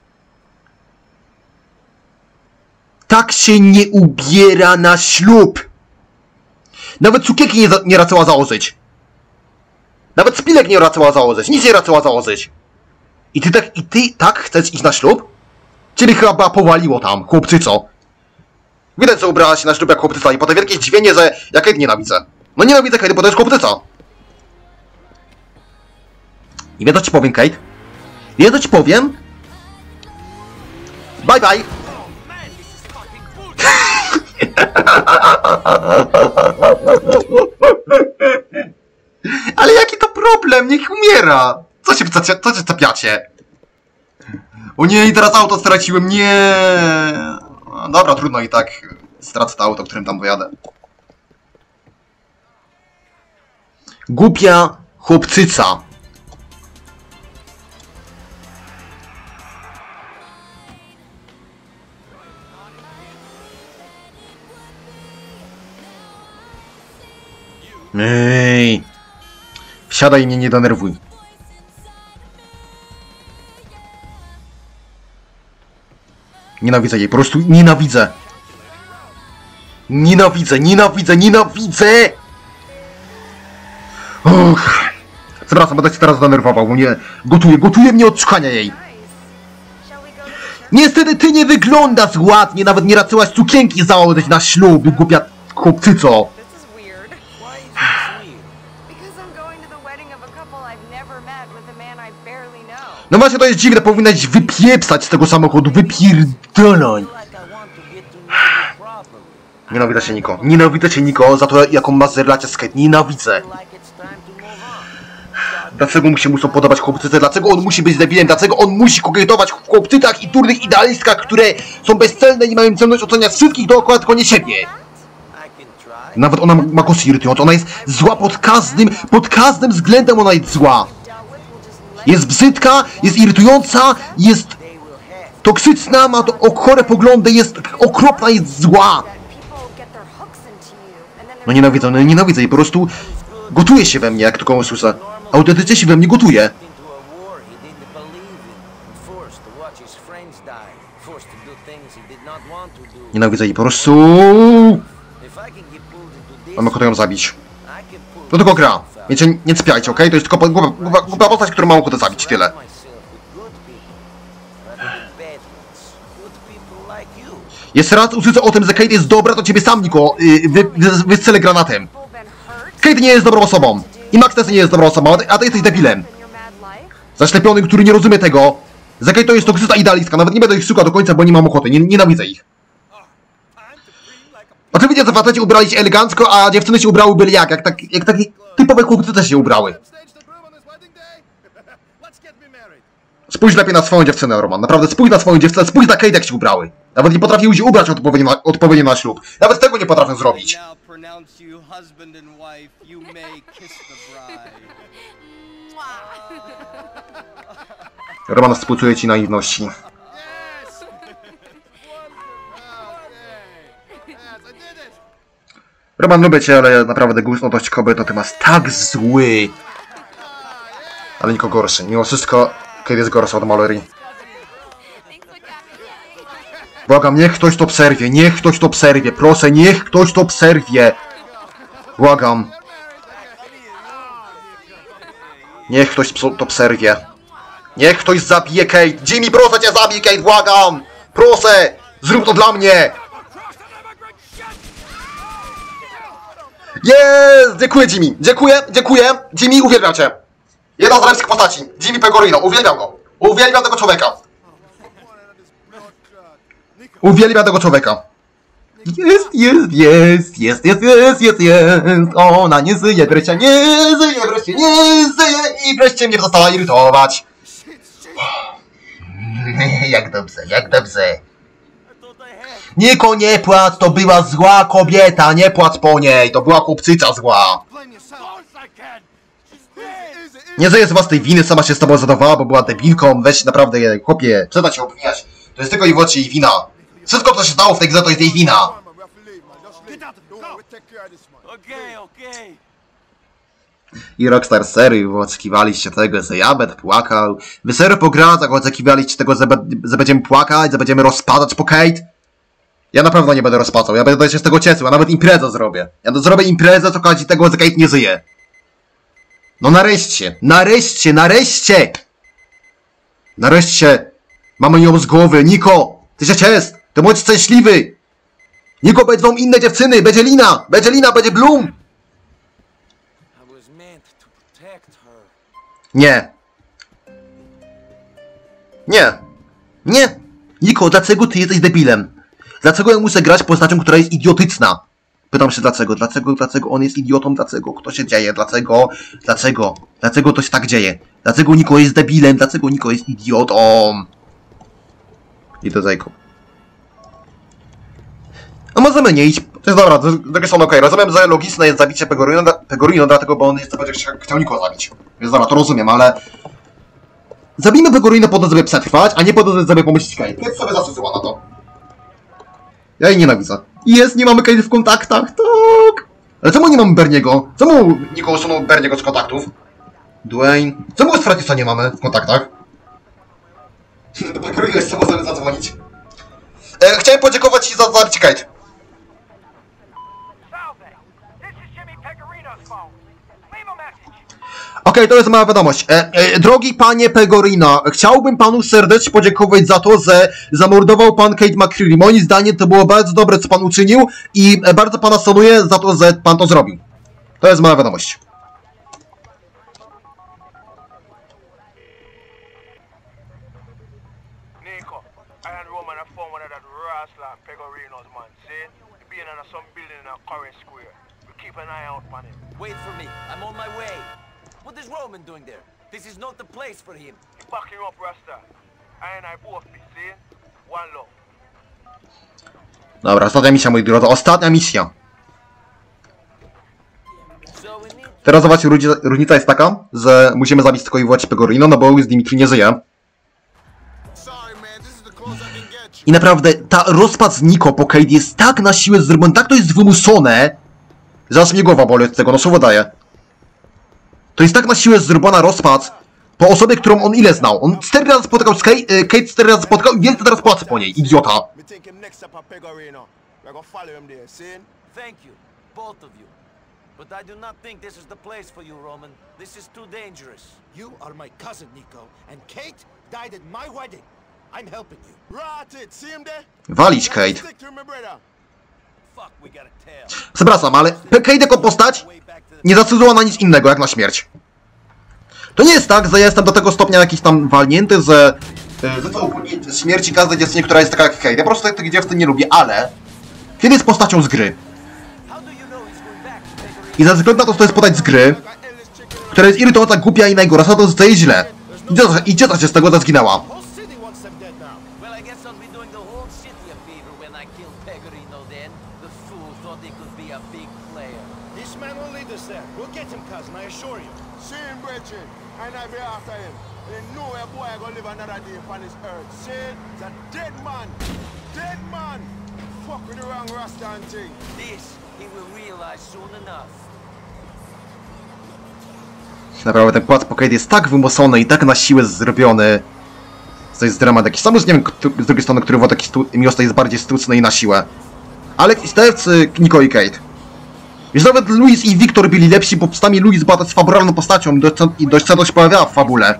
Tak się nie ubiera na ślub! Nawet cukierki nie, za nie raczyła założyć. Nawet spilek nie raczyła założyć, nic nie raczyła założyć. I ty tak, i ty tak chcesz iść na ślub? Ciebie chyba powaliło tam, chłopczyco. Widać, że ubrała się na ślub jak chłopczyca i potem wielkie zdziwienie, że ja Kate nienawidzę. No nienawidzę Kate, bo to jest chłopczyca. I wiem, co ci powiem, Kate? Wiem, co ci powiem? Bye, bye! Ale jaki to problem? Niech umiera! Co się, co, co się czepiacie? O nie, i teraz auto straciłem, nie! No, dobra, trudno i tak stracę to auto, którym tam dojadę. Głupia chłopcyca. Ej, wsiadaj i mnie nie denerwuj. Nienawidzę jej, po prostu nienawidzę. Nienawidzę, nienawidzę, nienawidzę! Uch. Przepraszam, będę się teraz zdenerwował, bo nie... Gotuje, gotuje mnie od szukania jej. Niestety ty nie wyglądasz ładnie, nawet nie raczyłaś sukienki założyć na ślub, głupia chłopcyco. No właśnie, to jest dziwne, powinnaś wypiepsać z tego samochodu, wypierdolaj. Nienawidzę się Niko, nienawidzę się Niko za to, jaką masz relację z Kate, nienawidzę. Dlaczego mu się muszą podobać chłopcyce, dlaczego on musi być debilem, dlaczego on musi kokietować w chłopcycach i turnych idealistkach, które są bezcelne i mają celność oceniać wszystkich dookoła, tylko nie siebie. Nawet ona ma głos irytujący, ona jest zła pod każdym, pod każdym względem ona jest zła. Jest brzydka, jest irytująca, jest toksyczna, ma to chore poglądy, jest okropna, jest zła. No nienawidzę, no nienawidzę i po prostu gotuje się we mnie, jak tylko usłyszę. Autentycznie się we mnie gotuje. Nienawidzę i po prostu... Mam ochotę ją zabić. To tylko gra. Wiecie, nie cpiajcie, okej? Okay? To jest tylko głupia, głupia postać, którą mam ochotę zabić, tyle. Jeszcze raz usłyszę o tym, że Kate jest dobra, to ciebie sam, Niko, yy, wy, wy, wystrzelę granatem. Kate nie jest dobrą osobą. I Max też nie jest dobrą osobą, a ty jesteś debilem. Zaślepiony, który nie rozumie tego, że Kate to jest toksyczna idealistka. Nawet nie będę ich szukał do końca, bo nie mam ochoty. Nie, nienawidzę ich. Oczywiście, że faceci ubrali się elegancko, a dziewczyny się ubrały byle jak, jak, tak, jak takie typowe chłopcy też się ubrały. Spójrz lepiej na swoją dziewczynę, Roman. Naprawdę, spójrz na swoją dziewczynę, spójrz na Kate, jak się ubrały. Nawet nie potrafiły się ubrać odpowiednio na, odpowiednio na ślub. Nawet tego nie potrafią zrobić. Roman współczuje ci naiwności. Roman, lubię cię, ale naprawdę gustność kobiet to ty masz tak zły. Ale nikogo gorszy. Mimo wszystko, kiedy jest gorsza od Mallory. Błagam, niech ktoś to przerwie, niech ktoś to przerwie, proszę, niech ktoś to przerwie. Błagam. Niech ktoś to przerwie. Niech ktoś zabije Kate. Jimmy, proszę cię, zabij Kate, błagam. Proszę, zrób to dla mnie. Jest! Dziękuję, Jimmy! Dziękuję, dziękuję! Jimmy, uwielbiam cię! Jedna z najlepszych postaci. Jimmy Pegorino, uwielbiam go! Uwielbiam tego człowieka! Uwielbiam tego człowieka! Jest, jest, jest, jest, jest, jest, jest, jest! Ona nie żyje, wreszcie nie żyje, wreszcie nie żyje i wreszcie mnie przestała irytować! Jak dobrze, jak dobrze! Niko, nie płacz, to była zła kobieta, nie płacz po niej, to była chłopcyca zła. Nie żyje z własnej winy, sama się z tobą zadawała, bo była debilką, weź naprawdę, chłopie, przestań się obwiniać. To jest tylko i wyłącznie jej wina. Wszystko, co się stało w tej grze, to jest jej wina. I Rockstar serio, bo oczekiwaliście tego, że ja będę płakał. Wy serio po grach oczekiwaliście tego, że, że będziemy płakać, że będziemy rozpadać po Kate. Ja na pewno nie będę rozpłacał, ja będę się z tego cieszył, a nawet imprezę zrobię. Ja zrobię imprezę z okazji tego, że Kate nie żyje. No nareszcie, nareszcie, nareszcie! Nareszcie! Mamy ją z głowy, Niko! Ty się ciesz! Ty bądź szczęśliwy! Niko, będą inne dziewczyny, będzie Lina! Będzie Lina, będzie Bloom! Nie. Nie. Nie! Niko, dlaczego ty jesteś debilem? Dlaczego ja muszę grać postacią, która jest idiotyczna? Pytam się dlaczego, dlaczego, dlaczego on jest idiotą, dlaczego, kto się dzieje, dlaczego, dlaczego, dlaczego to się tak dzieje? Dlaczego Niko jest debilem, dlaczego Niko jest idiotą? I to zajko. No możemy nie iść, to jest dobra, to jest okej, okay. Rozumiem, że logiczne jest zabicie Pegorino, Pegorino dlatego, bo on jest będzie chciał Niko zabić. Więc dobra, to rozumiem, ale... Zabijmy Pegorino po to, żeby przetrwać, a nie po to, żeby pomyśleć Kate. Kate sobie zasłużyła na to. Ja jej nienawidzę. Jest, nie mamy Kate w kontaktach, tak! Ale czemu nie mamy Berniego? Czemu Niko usunął Berniego z kontaktów? Dwayne... Czemu z Fratisa nie mamy w kontaktach? Do Pegorino jeszcze możemy zadzwonić. E, chciałem podziękować Ci za zabicie Kate. Okej, okay, to jest mała wiadomość. E, e, drogi panie Pegorino, chciałbym panu serdecznie podziękować za to, że zamordował pan Kate McCreary. Moim zdaniem to było bardzo dobre, co pan uczynił i e, bardzo pana szanuję za to, że pan to zrobił. To jest mała wiadomość. Nico, I and Roman have found one of that rascal Pegorino's man, see? He being in some building in a current square. We keep an eye out on him. Wait for me. I'm on my way. What is Roman doing there? This is not the place for him. He backing up Rasta. I and I both be, see? One love. Dobra, ostatnia misja, moi drodzy. Ostatnia misja. Teraz zobaczcie, różnica jest taka, że musimy zabić tylko i wyłącznie Pegorino, no bo już Dimitri nie żyje. I naprawdę, ta rozpad z Niko po Kate jest tak na siłę zrobiona, tak to jest wymuszone, że aż mnie głowa boli od tego, no słowo daje. To jest tak na siłę zrobiona rozpad po osobie, którą on ile znał. On cztery razy spotykał z Kate, y, Kate cztery razy spotykał i wielce teraz płacę po niej, idiota. Thank you, both of you. But I do not think this is the place for you, Roman. This is too dangerous. You are my cousin, Nico, and Kate died at my wedding. I'm helping you. Rot it, see him there? Walić Kate. Fuck, we got a tail. Przepraszam, ale Kate jako postać nie zasłużyła na nic innego jak na śmierć. To nie jest tak, że ja jestem do tego stopnia jakiś tam walnięty, że chcę upomnieć śmierci każdej dziewczynie, która jest taka jak Kate. Ja po prostu tych dziewczyn nie lubię, ale kiedy jest postacią z gry i ze względu na to, że to jest postać z gry, która jest irytująca, głupia i najgorsza, to jest tutaj źle. Idiota się z tego, że zginęła. Naprawdę ten płat po Kate jest tak wymuszony i tak na siłę zrobiony. To jest dramat jakiś. Sam już nie wiem, z drugiej strony, który taki miasto jest bardziej sztuczny i na siłę. Ale stawcy Niko i Kate. Już nawet Louis i Victor byli lepsi, bo przynajmniej Louis była też fabularną postacią i dość często się pojawiała w fabule.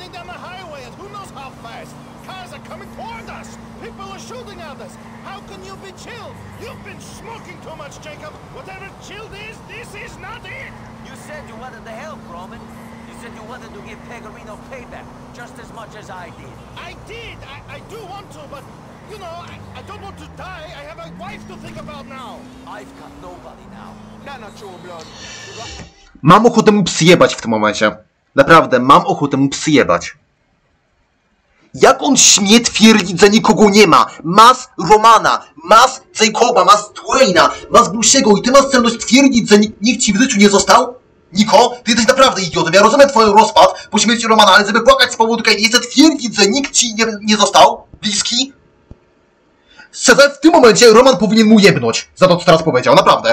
going down the highway at who knows how fast. Cars are coming toward us. People are shooting at us. How can you be chilled? You've been smoking too much, Jacob. Whatever chilled is, this is not it. You said you wanted the help, Roman. You said you wanted to give Pecorino payback, just as much as I did. I did. I, I do want to, but, you know, I, I don't want to die. I have a wife to think about now. I've got nobody now. Not not true, blood. Mam ochotę mu przyjebać w tym momencie. Naprawdę, mam ochotę mu przyjebać. Jak on śmie twierdzić, że nikogo nie ma? Masz Romana, masz Jacoba, masz Twaina, masz Bushiego i ty masz celność twierdzić, że nikt ci w życiu nie został? Niko, ty jesteś naprawdę idiotą. Ja rozumiem twoją rozpad po śmierci Romana, ale żeby płakać z powodu Katie, chcę twierdzić, że nikt ci nie, nie został bliski? Szczerze, w tym momencie Roman powinien mu jebnąć za to, co teraz powiedział, naprawdę.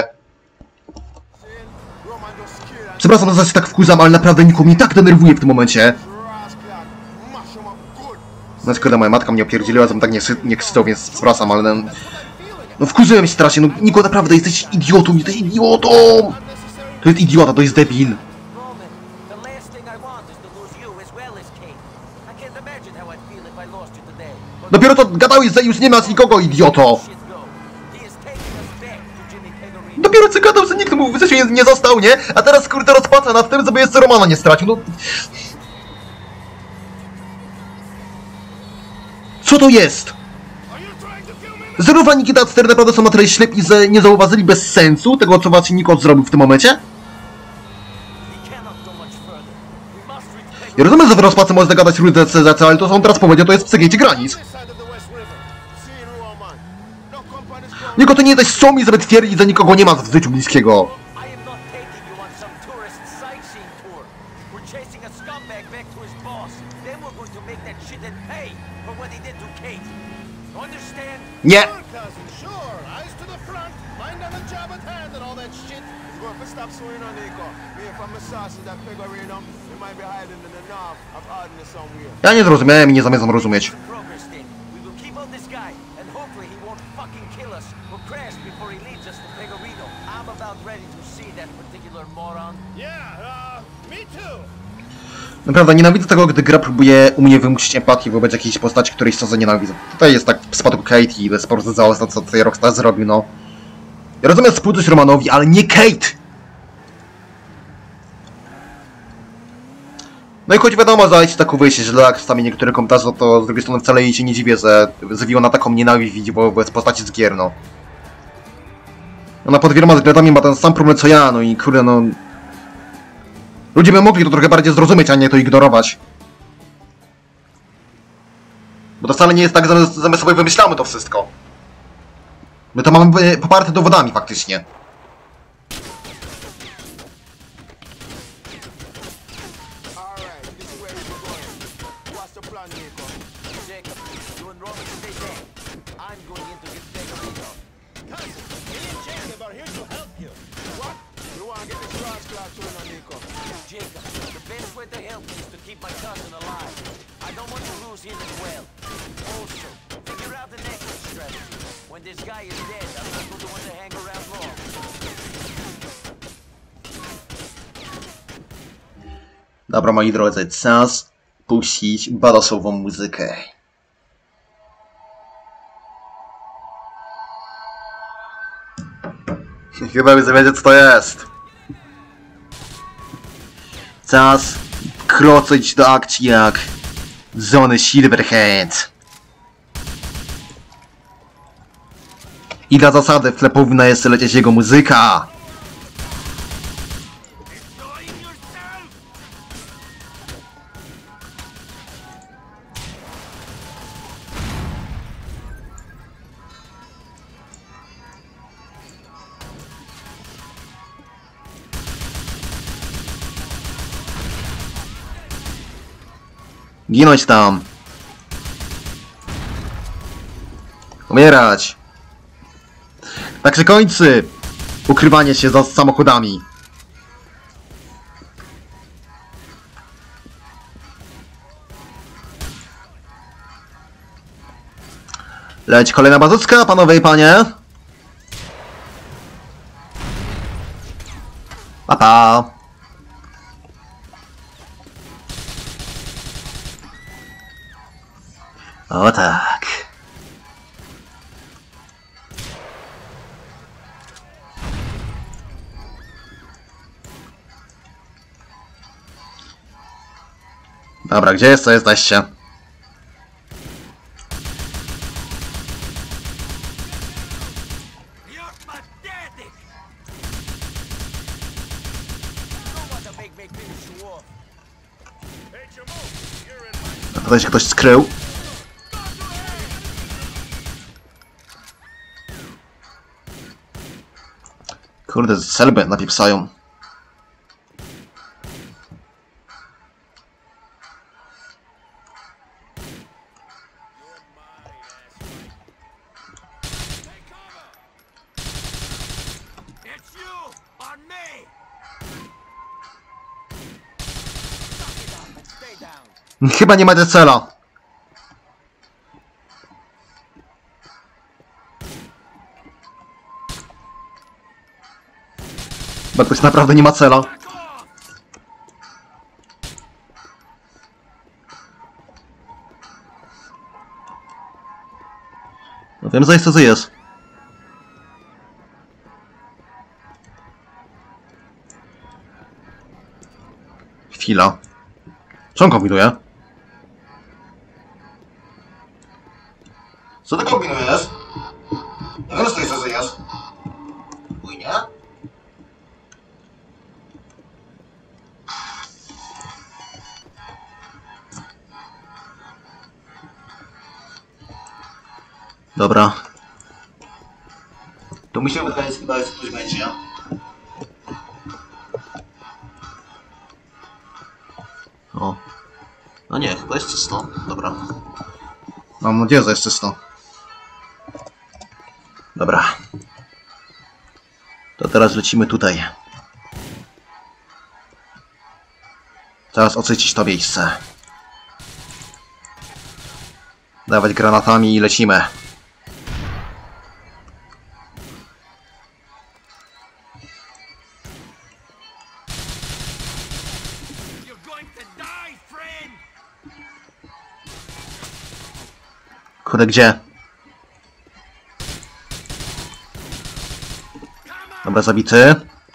Przepraszam, że się tak wkurzam, ale naprawdę Niko mnie tak denerwuje w tym momencie. No skoro moja matka mnie opierdzieliła, żebym tak nie, nie krzyczał, więc przepraszam, ale... No, no wkurzyłem się strasznie, no Niko, naprawdę jesteś idiotą, jesteś idiotą! To jest idiota, to jest debil. Dopiero to gadałeś, że już nie masz nikogo, idioto! Dopiero co gadał, że nikt mu w życiu nie, nie został, nie? A teraz kurde rozpacza nad tym, żeby jeszcze Romana nie stracił, no... Co to jest? Zarówno Nikita cztery naprawdę są na tyle ślepi, że nie zauważyli bez sensu tego, co właśnie Niko zrobił w tym momencie? Ja rozumiem, że w rozpace można gadać różne rzeczy, ale to są teraz powiedział, to jest przegięcie granic. Niko, to nie jesteś somi, żeby twierdzić, że nikogo nie ma w życiu bliskiego. Nie! Ja nie zrozumiałem i nie zamierzam rozumieć. Naprawdę nienawidzę tego, gdy gra próbuje u mnie wymusić empatię wobec jakiejś postaci, której szczerze nienawidzę. Tutaj jest tak w przypadku Kate i bez powodu za to, co tutaj Rockstar zrobił, no. Ja rozumiem współczuć Romanowi, ale nie Kate! No i choć wiadomo, że jeśli tak uwyjście źle, jak sami niektóre komentarze, to z drugiej strony wcale jej się nie dziwię, że zwiło na taką nienawiść wobec postaci z gier, no. Ona pod wieloma względami ma ten sam problem co ja, no i kurde, no... Ludzie by mogli to trochę bardziej zrozumieć, a nie to ignorować. Bo to wcale nie jest tak, że my sobie wymyślamy to wszystko. My to mamy poparte dowodami faktycznie. Dobra, moi drodzy, czas puścić badasową muzykę. Chyba mi zawiedzie, co to jest. Czas kroczyć do akcji jak Johnny Silverhand. I dla zasady w tle powinna jeszcze lecieć jego muzyka. Ginąć tam. Umierać. Tak się kończy ukrywanie się za samochodami. Leć kolejna bazucka, panowie i panie. Pa, pa. O tak. Dobra, gdzie jest, co jesteście? Tutaj się ktoś skrył. Kurde, selby napieprzają. Chyba nie ma cela. Bo ktoś naprawdę nie ma cela. No wiem, zaś co to jest. Chwila. Co on kombinuje? Co ty kombinujesz? Nie wiem, co to jest, co jest. Płynie? Dobra. To mi się wydaje, że chyba jest ktoś będzie. O. No nie, chyba jest czysto. Dobra. Mam nadzieję, że jest czysto. Dobra. To teraz lecimy tutaj. Teraz oczyścić to miejsce. Dawać granatami i lecimy. Kurde, gdzie? Dobra, zabity.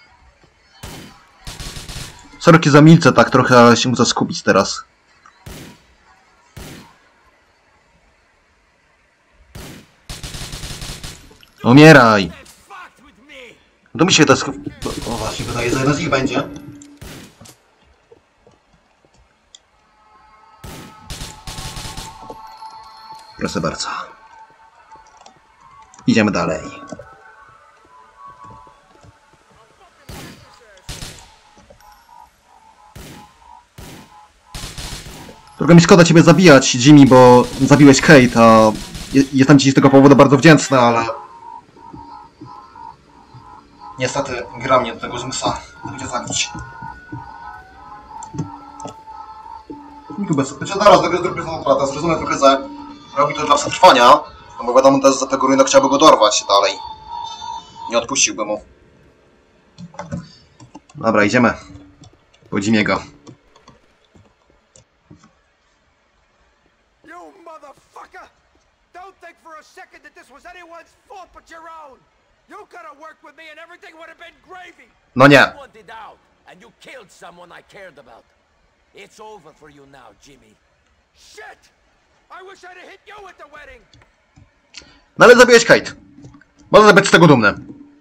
Sorki za milce, tak trochę, ale się muszę skupić teraz. Umieraj! To mi się to skup... O właśnie, wydaje, że jeden z nich będzie. Proszę bardzo. Idziemy dalej. Trochę mi szkoda ciebie zabijać, Jimmy, bo zabiłeś Kate, a jestem ci z tego powodu bardzo wdzięczny, ale... Niestety gra mnie do tego zmusa, będzie zabić. Znaczy zaraz, do gry zróbmy tą utratę, zrozumiem trochę, że robi to dla przetrwania, no bo wiadomo też, że tego ruina chciałby go dorwać dalej. Nie odpuściłby mu. Dobra, idziemy. Po Jimmy'ego. No nie. It's over for you now, Jimmy. Shit! I wish I'd have hit you at the wedding. No ale zabiłeś Kate. Można być z tego dumny.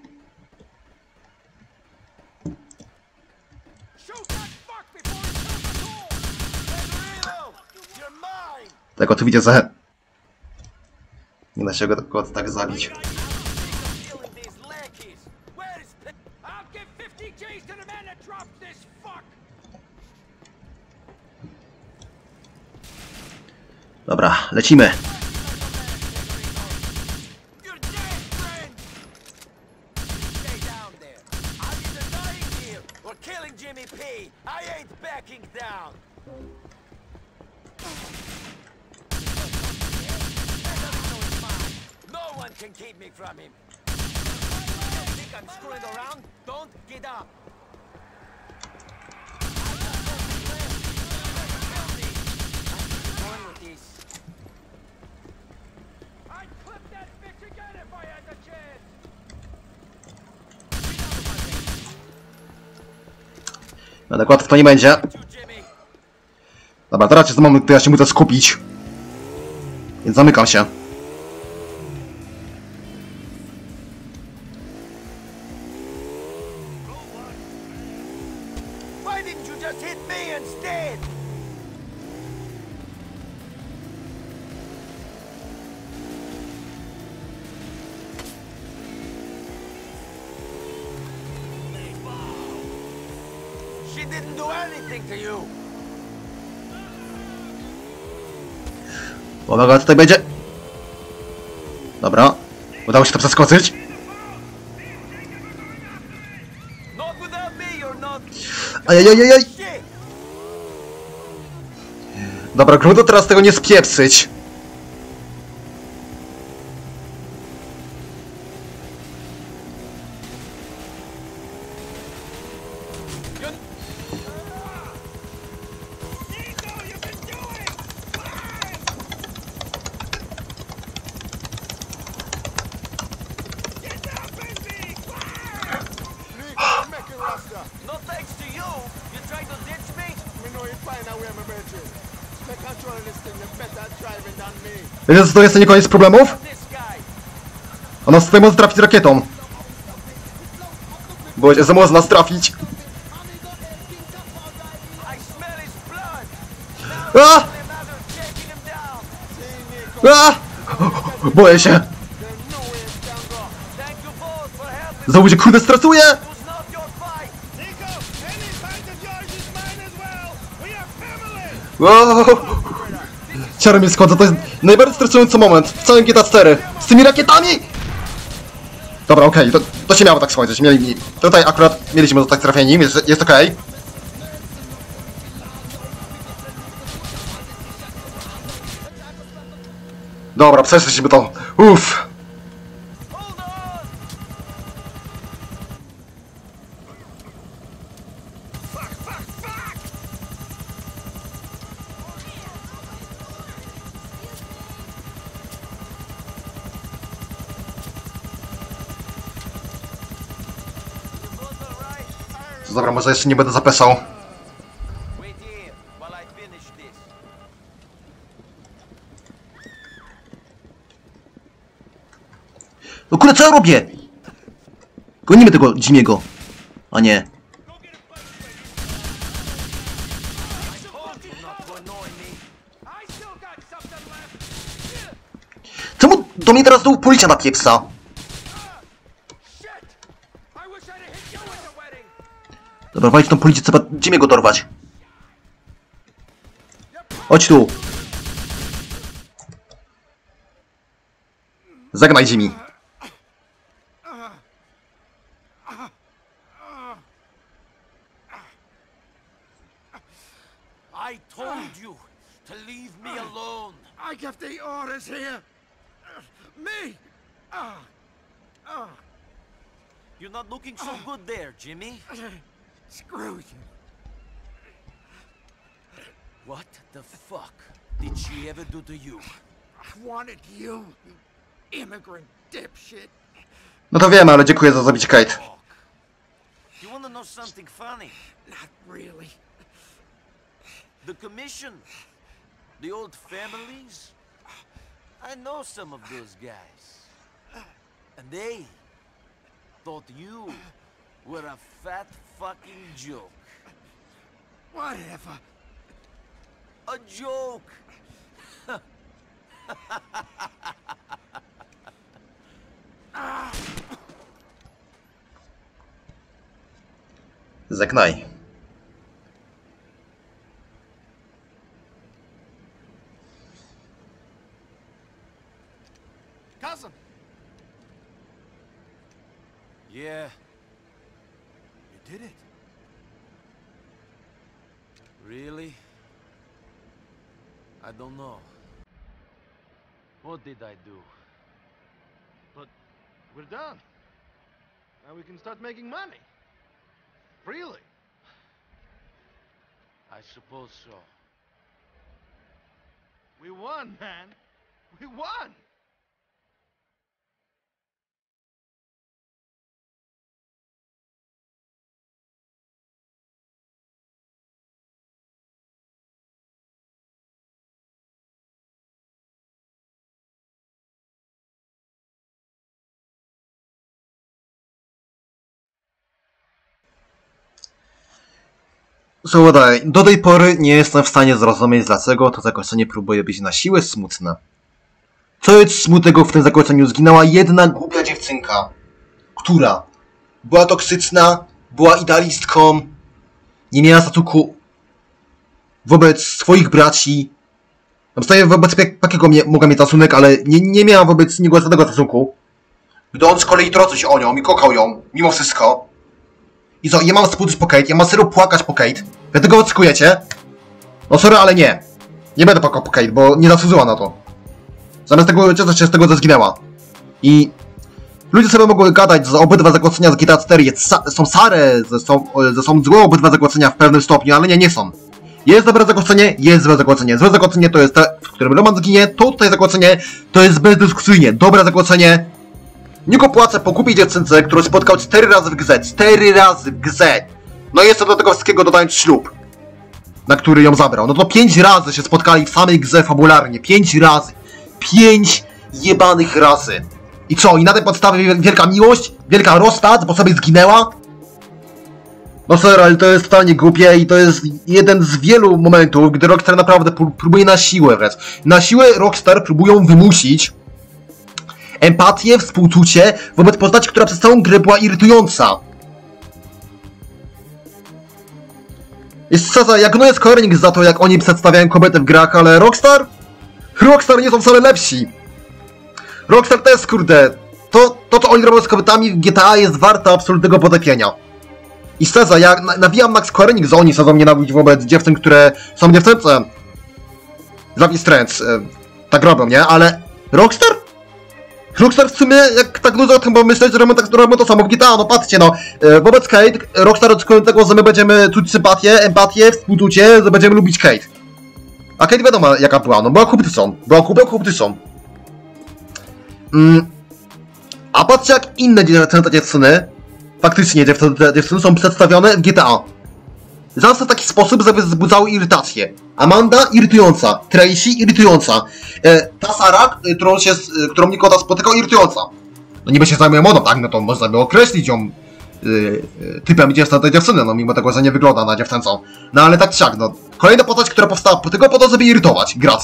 Tego tu widzę, że... Nie da się go tylko tak zabić. Dobra, lecimy. Can keep me from him. Think I'm screwing around? Don't get up. Adekwatów to nie będzie. You, Jimmy. Dobra, teraz jest moment, gdy ja się muszę skupić. Więc zamykam się. Why didn't you just hit me instead? She didn't do anything to you. Uwaga, tutaj będzie. Dobra. Udało się to przeskoczyć. Not without me, you're not. Ajajajajaj. Shit. Dobra, Grudo teraz tego nie spieprzyć. No thanks to you. You tried to ditch me. Me know you find a way, my brethren. Take control of this thing. You're better at driving than me. Wiecie, co to jest nie koniec problemów? This guy. Ona nas tutaj może trafić rakietą. Bo będzie za można nas trafić. I smell his blood. A! Only a matter of taking him down. A! Boję się. There's no way it can go. Thank you both for helping. Załóż, kurde, stresuję! It was not your fight. Nico, any fight of yours is mine as well. We are family. Wow. Ciary mnie schodzą, to jest najbardziej stresujący moment w całym G T A cztery. Z tymi rakietami! Dobra, okej, okay, to, to się miało tak schodzić. Mieli, tutaj akurat mieliśmy zostać trafieni, jest, jest okej. Okay. Dobra, przeszliśmy to. Uff. Hold on. Dobra, może jeszcze nie będę zapeszał. Wait here while I finish this. No kurde, co ja robię? Gonimy tego Jimmy'ego. A nie. Told you not to annoy me. I still got something left. Czemu do mnie teraz tu policja napieprza? Shit! I wish I'd have hit you at the wedding. Dobra, walić tą policję, trzeba Jimmy'ego dorwać. Chodź tu. Zagnaj Jimmy. I told you to leave me alone. I give the orders here. Me! Ah, ah, You're not looking so good there, Jimmy. screw you. What the fuck did she ever do to you? I wanted you, you immigrant dipshit. No to wiemy, ale dziękuję za zabicie Kate. You wanna know something funny? Not really. The commission, the old families. I know some of those guys. And they thought you were a fat fucking joke. Whatever. A joke! Zagnaj. Cousin. Yeah, You did it. really? I don't know. What did I do? But we're done. Now we can start making money. Freely. I suppose so. We won, man. We won! Słuchaj, do tej pory nie jestem w stanie zrozumieć, dlaczego to zakończenie próbuje być na siłę smutne. Co jest smutnego w tym zakończeniu? Zginęła jedna głupia dziewczynka, która była toksyczna, była idealistką, nie miała szacunku wobec swoich braci. Na podstawie wobec jakiego mogła mieć szacunek, ale nie, nie miała wobec niego żadnego szacunku. Gdy on z kolei troczył się o nią i kochał ją, mimo wszystko. I co, ja mam spłuczyć po Kate, ja mam serio płakać po Kate. Wy tego oczekujecie? No sorry, ale nie. Nie będę płakał po Kate, bo nie zasłużyła na to. Zamiast tego cieszyć się z tego, że zginęła. I ludzie sobie mogą gadać, że obydwa zakłócenia z G T A cztery są szare, że są, że są złe obydwa zakłócenia w pewnym stopniu, ale nie, nie są. Jest dobre zakłócenie, jest złe zakłócenie. Złe zakłócenie to jest te, w którym Roman zginie, to tutaj zakłócenie to jest bezdyskusyjnie. Dobre zakłócenie. Niko płacze po głupiej dziewczynce, którą spotkał cztery razy w grze. Cztery razy w grze. No i jeszcze do tego wszystkiego dodając ślub, na który ją zabrał. No to pięć razy się spotkali w samej grze fabularnie. Pięć razy. Pięć jebanych razy. I co? I na tej podstawie wielka miłość? Wielka rozstać, bo sobie zginęła? No serio, ale to jest totalnie głupie i to jest jeden z wielu momentów, gdy Rockstar naprawdę próbuje na siłę wręcz. Na siłę Rockstar próbują wymusić empatię, współczucie wobec postaci, która przez całą grę była irytująca. Jest szczerze, jak no jest Square za to, jak oni przedstawiają kobiety w grach, ale Rockstar? Rockstar nie są wcale lepsi. Rockstar też, kurde, to, to co oni robią z kobietami w G T A jest warte absolutnego potępienia. I szczerze, ja nawijam na Square Enix, że oni sadzą nienawiść wobec dziewczyn, które są dziewczynce. Dla Strange, tak robią, nie? Ale Rockstar? Rockstar w sumie, jak tak dużo o tym pomyśleć, że robią, tak, robią to samo w G T A, no patrzcie, no. Wobec Kate, Rockstar oczekuje tego, że my będziemy czuć sympatię, empatię, współczucie, że będziemy lubić Kate. A Kate wiadomo jaka była, no była kuptycą, była kupią kuptycą. Mm. A patrzcie jak inne dziewczyny, faktycznie dziewczyny są przedstawione w G T A. Zawsze w taki sposób, żeby wzbudzały irytację. Amanda irytująca, Tracy irytująca, e, ta Sara, którą, się, którą Niko spotykał, irytująca. No niby się zajmuje modą, tak? No to można by określić ją y, y, typem tej dziewczyny, no mimo tego, że nie wygląda na dziewczęcą. No ale tak czy jak, no. Kolejna postać, która powstała tylko po to, żeby irytować gracza.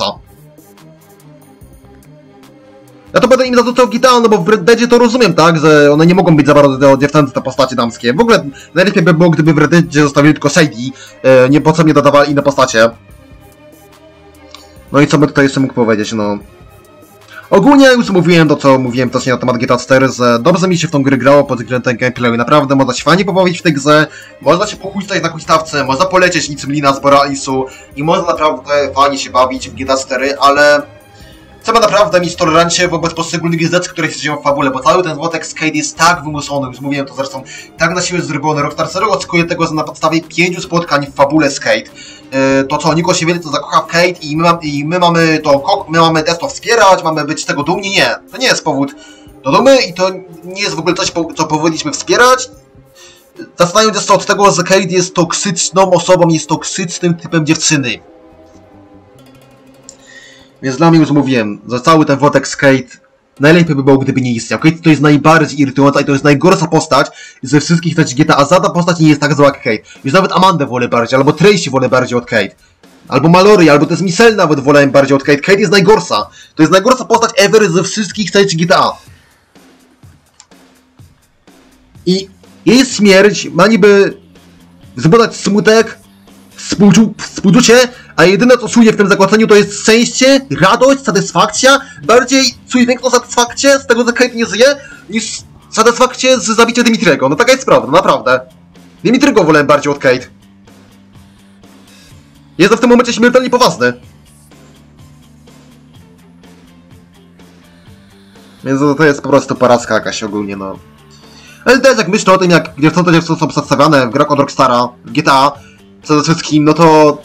Ja to będę im zarzucał G T A, no bo w Red Deadzie to rozumiem, tak? Że one nie mogą być za bardzo dziewczęce, te postacie damskie. W ogóle najlepiej by było, gdyby w Red Deadzie zostawili tylko Shady, e, niepotrzebnie dodawali inne postacie. No i co by tutaj jeszcze mógł powiedzieć, no... Ogólnie już mówiłem to, co mówiłem wcześniej na temat G T A cztery, że dobrze mi się w tą grę grało pod względem gameplayu. Naprawdę można się fajnie pobawić w tej grze, można się pochustać na huśtawce, można polecieć niczym lina z Boralisu i można naprawdę fajnie się bawić w G T A cztery, ale... Trzeba naprawdę mieć tolerancję wobec poszczególnych rzeczy, które się dzieją w fabule, bo cały ten wątek z Kate jest tak wymuszony, już mówiłem to zresztą, tak na siłę zrobiony. Rockstar serio oczekuje tego, że na podstawie pięciu spotkań w fabule z Kate, yy, to co, Niko się wielce zakocha w Kate i my, ma, i my mamy to, my mamy też to wspierać, mamy być z tego dumni, nie. To nie jest powód do dumy i to nie jest w ogóle coś, co powinniśmy wspierać. Zaczynając jeszcze od tego, że Kate jest toksyczną osobą, jest toksycznym typem dziewczyny. Więc dla mnie już mówiłem, że cały ten wątek z Kate najlepiej by było, gdyby nie istniał. Kate to jest najbardziej irytująca i to jest najgorsza postać ze wszystkich też G T A. Żadna postać nie jest tak zła jak Kate. Już nawet Amandę wolę bardziej, albo Tracy wolę bardziej od Kate. Albo Mallory, albo też Michelle nawet wolę bardziej od Kate. Kate jest najgorsza. To jest najgorsza postać ever ze wszystkich części G T A. I jej śmierć ma niby wzbudzać smutek, Współczu współczucie, a jedyne co czuje w tym zakłóceniu to jest szczęście, radość, satysfakcja. Bardziej czuje większą satysfakcję z tego, że Kate nie żyje, niż satysfakcję z zabicia Dimitriego. No taka jest prawda, naprawdę. Dimitriego wolę bardziej od Kate. Jest w tym momencie śmiertelnie poważny. Więc to jest po prostu porażka jakaś ogólnie, no. Ale też jak myślę o tym, jak dziewczęta dziewczyny są przedstawiane w grach od Rockstara, w G T A, przede wszystkim, no to...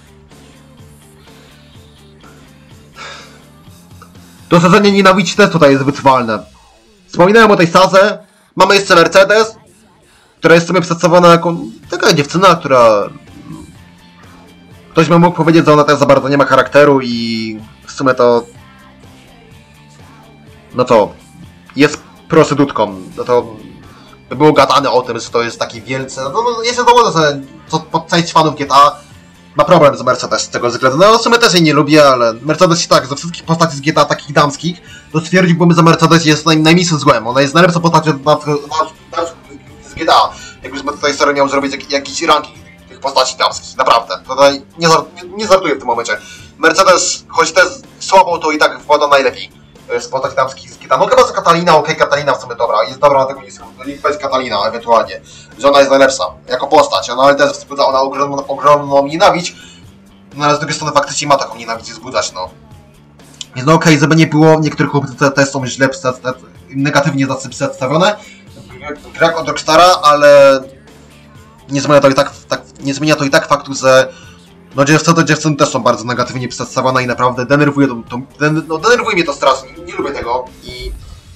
To osadzenie nienawiści też tutaj jest wyczuwalne. Wspominałem o tej Sarze, mamy jeszcze Mercedes, która jest w sumie przedstawiona jako taka dziewczyna, która... Ktoś by mógł powiedzieć, że ona też za bardzo nie ma charakteru i w sumie to... No to... Jest prostytutką, no to... było gadane o tym, że to jest taki wielce... No, no jestem zadowolony, że to, to część fanów G T A ma problem z Mercedes z tego względu. No w sumie też jej nie lubię, ale Mercedes i tak, ze wszystkich postaci z G T A takich damskich, to stwierdziłbym, że Mercedes jest naj, najmniejszym złem. Ona jest najlepsza postać na, na, na, z G T A. Jakbyśmy tutaj serio miał zrobić jak, jakiś ranking tych postaci damskich, naprawdę. Tutaj nie, nie, nie żartuję w tym momencie. Mercedes, choć też słabo, to i tak wkłada najlepiej z postaci damskich z G T A. No chyba, że Katalina, okej, okay, Katalina w sumie dobra, jest dobra na tego nisku. Niech będzie Katalina ewentualnie, że ona jest najlepsza jako postać, no ale też wzbudza ona ogromną, ogromną nienawiść, no ale z drugiej strony faktycznie ma taką nienawiść wzbudzać, no. Więc no okej, okay, żeby nie było, niektóre chłopcy też są źle negatywnie przedstawione, gra od Rockstara, ale nie zmienia to i tak, tak, nie zmienia to i tak faktu, że no dziewczyny, dziewczyny też są bardzo negatywnie przedstawione i naprawdę denerwuje to, to den, no denerwuje mnie to strasznie, nie, nie lubię tego i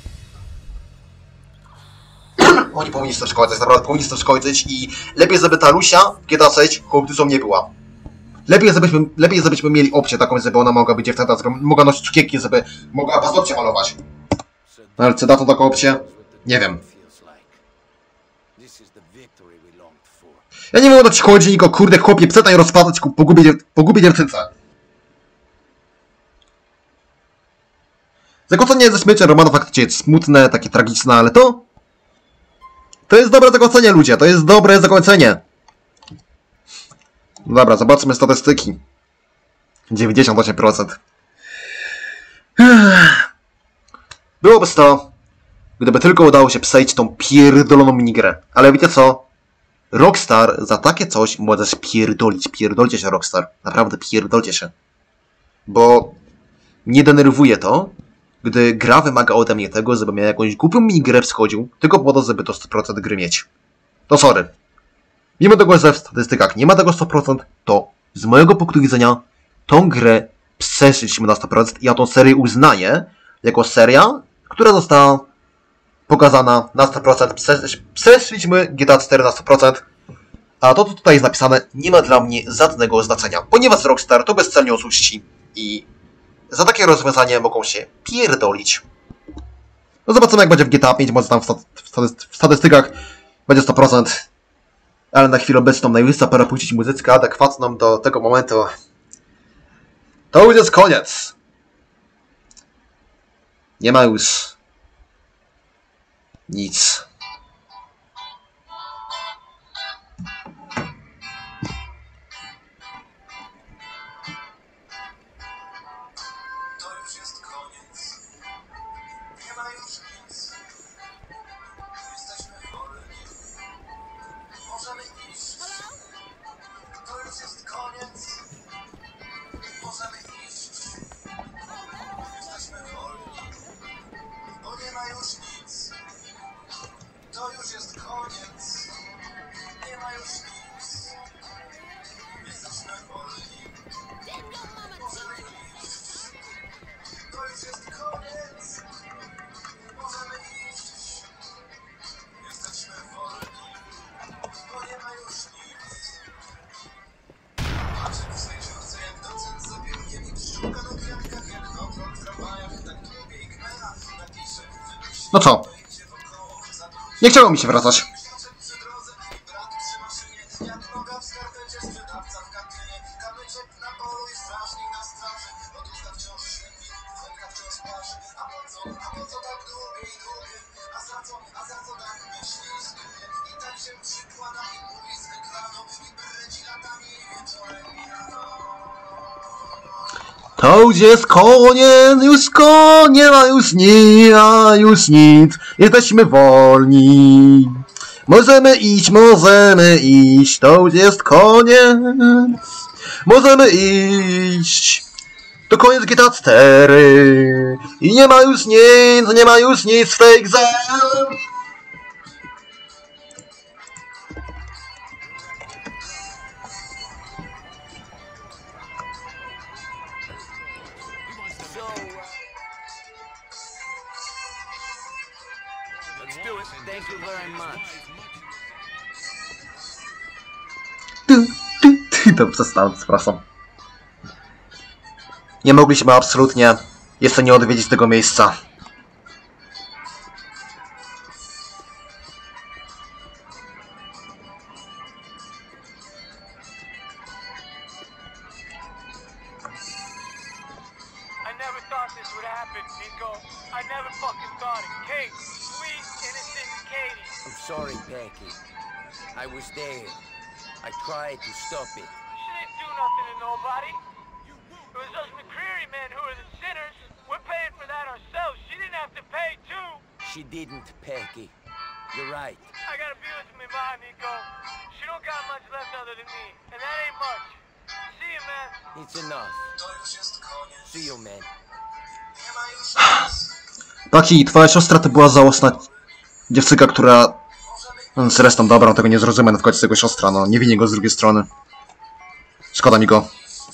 oni powinni z tym skończyć, naprawdę powinni z tym skończyć i lepiej, żeby ta Lucia w G T A sześć chłopcą nie była. Lepiej, żebyśmy, lepiej, żebyśmy mieli opcję taką, żeby ona mogła być dziewczyna, mogła nosić cukierki, żeby mogła paznokcie malować. No ale czy da to taką opcję? Nie wiem. Ja nie wiem, o co ci chodzi, Niko, kurde, chłopie, przestań rozpadać, pogubię, pogubię dziewczynce. Zakończenie ze śmiercią Romana faktycznie jest smutne, takie tragiczne, ale to... To jest dobre zakończenie, ludzie, to jest dobre zakończenie. Dobra, zobaczmy statystyki. dziewięćdziesiąt osiem procent. Byłoby to, gdyby tylko udało się przejść tą pierdoloną minigrę. Ale wiecie co? Rockstar za takie coś możesz pierdolić. Pierdolcie się, Rockstar. Naprawdę pierdolcie się. Bo nie denerwuje to, gdy gra wymaga ode mnie tego, żebym ja jakąś głupią minigrę wschodził, tylko po to, żeby to sto procent gry mieć. To sorry. Mimo tego, że w statystykach nie ma tego sto procent, to z mojego punktu widzenia tą grę przeszliśmy na sto procent i ja tą serię uznaję jako seria, która została pokazana na sto procent. Przeszliśmy G T A cztery na sto procent, a to, co tutaj jest napisane, nie ma dla mnie żadnego znaczenia, ponieważ Rockstar to bezcelnie oszuści i za takie rozwiązanie mogą się pierdolić. No zobaczymy, jak będzie w G T A pięć, może tam w, staty w statystykach będzie sto procent, ale na chwilę obecną najwyższa pora puścić muzyczkę adekwatną do tego momentu. To już jest koniec. Nie ma już nic. No co? Nie chciało mi się wracać. To już jest koniec, już koniec, nie ma już nic, a już nic, jesteśmy wolni. Możemy iść, możemy iść, to już jest koniec. Możemy iść, to koniec G T A cztery. I nie ma już nic, nie ma już nic w tej grze. To przestałem, przepraszam. Nie mogliśmy absolutnie jeszcze nie odwiedzić tego miejsca. never thought this would happen, Nico. I never fucking thought it. Kate, sweet, innocent Katie. I'm sorry, Becky. I was there. I tried to stop it. She didn't do nothing to nobody. It was us McCreary men who are the sinners. We're paying for that ourselves. She didn't have to pay, too. She didn't, Becky. You're right. I gotta be with my mom, Nico. She don't got much left other than me. And that ain't much. See you, man. It's enough. See you, man. Taki, twoja siostra to była żałosna dziewczyna, która... No, zresztą, dobra, tego nie zrozumiem, no w końcu jego siostra, no, nie winię go z drugiej strony. Szkoda mi go.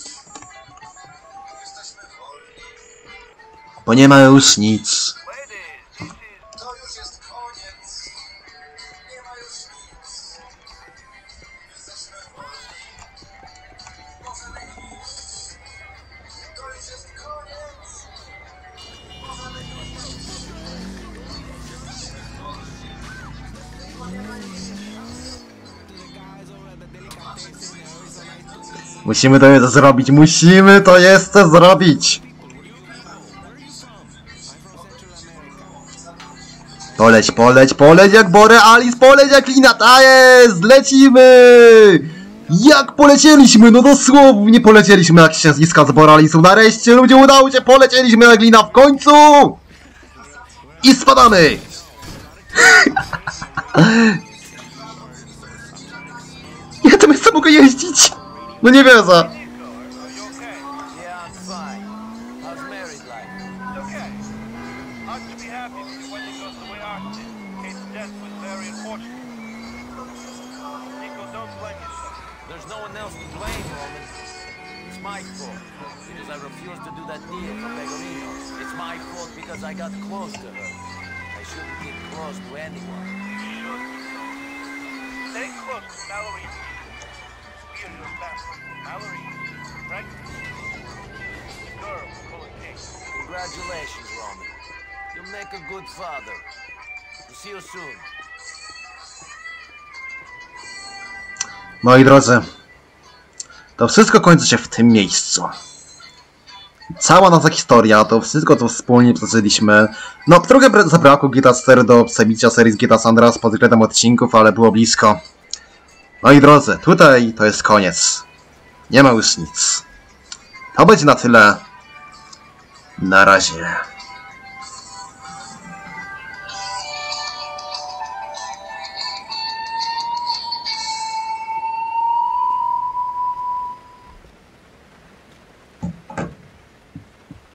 Bo nie ma już nic. To już jest koniec. Nie ma już nic. Jesteśmy wolni. Możemy iść. To już jest koniec. Możemy iść. Jesteśmy wolni. Nie ma już nic. Musimy to jeszcze zrobić, musimy to jeszcze zrobić! Poleć, poleć, poleć jak Borealis, poleć jak Lina, ta jest! Lecimy! Jak polecieliśmy, no dosłownie polecieliśmy jak się zniska z Borealisu. Nareszcie ludzie udało się, polecieliśmy jak Lina w końcu! I spadamy! Ja tam jeszcze mogę jeździć! No nie wierzę! Yeah, I'm fine. How's married life? okay. Ought to be happy when the wedding goes the way ours did. Kate's death was very unfortunate. Nico, don't blame yourself. There's no one else to blame, Roman. It's my fault. Because I refused to do that deal for Pegorino. It's my fault because I got close to her. I shouldn't get close to anyone. You should. Stay close to Mallory. We are your family. Mallory, right? The girl full of Kate. Congratulations, Roman. You'll make a good father. See you soon. Moi drodzy, to wszystko kończy się w tym miejscu. Cała nasza historia, to wszystko co wspólnie przeżyliśmy. No, trochę zabrakło G T A cztery do przebicia serii z G T A San Andreas pod względem odcinków, ale było blisko. Moi drodzy, tutaj to jest koniec. Nie ma już nic. To będzie na tyle. Na razie.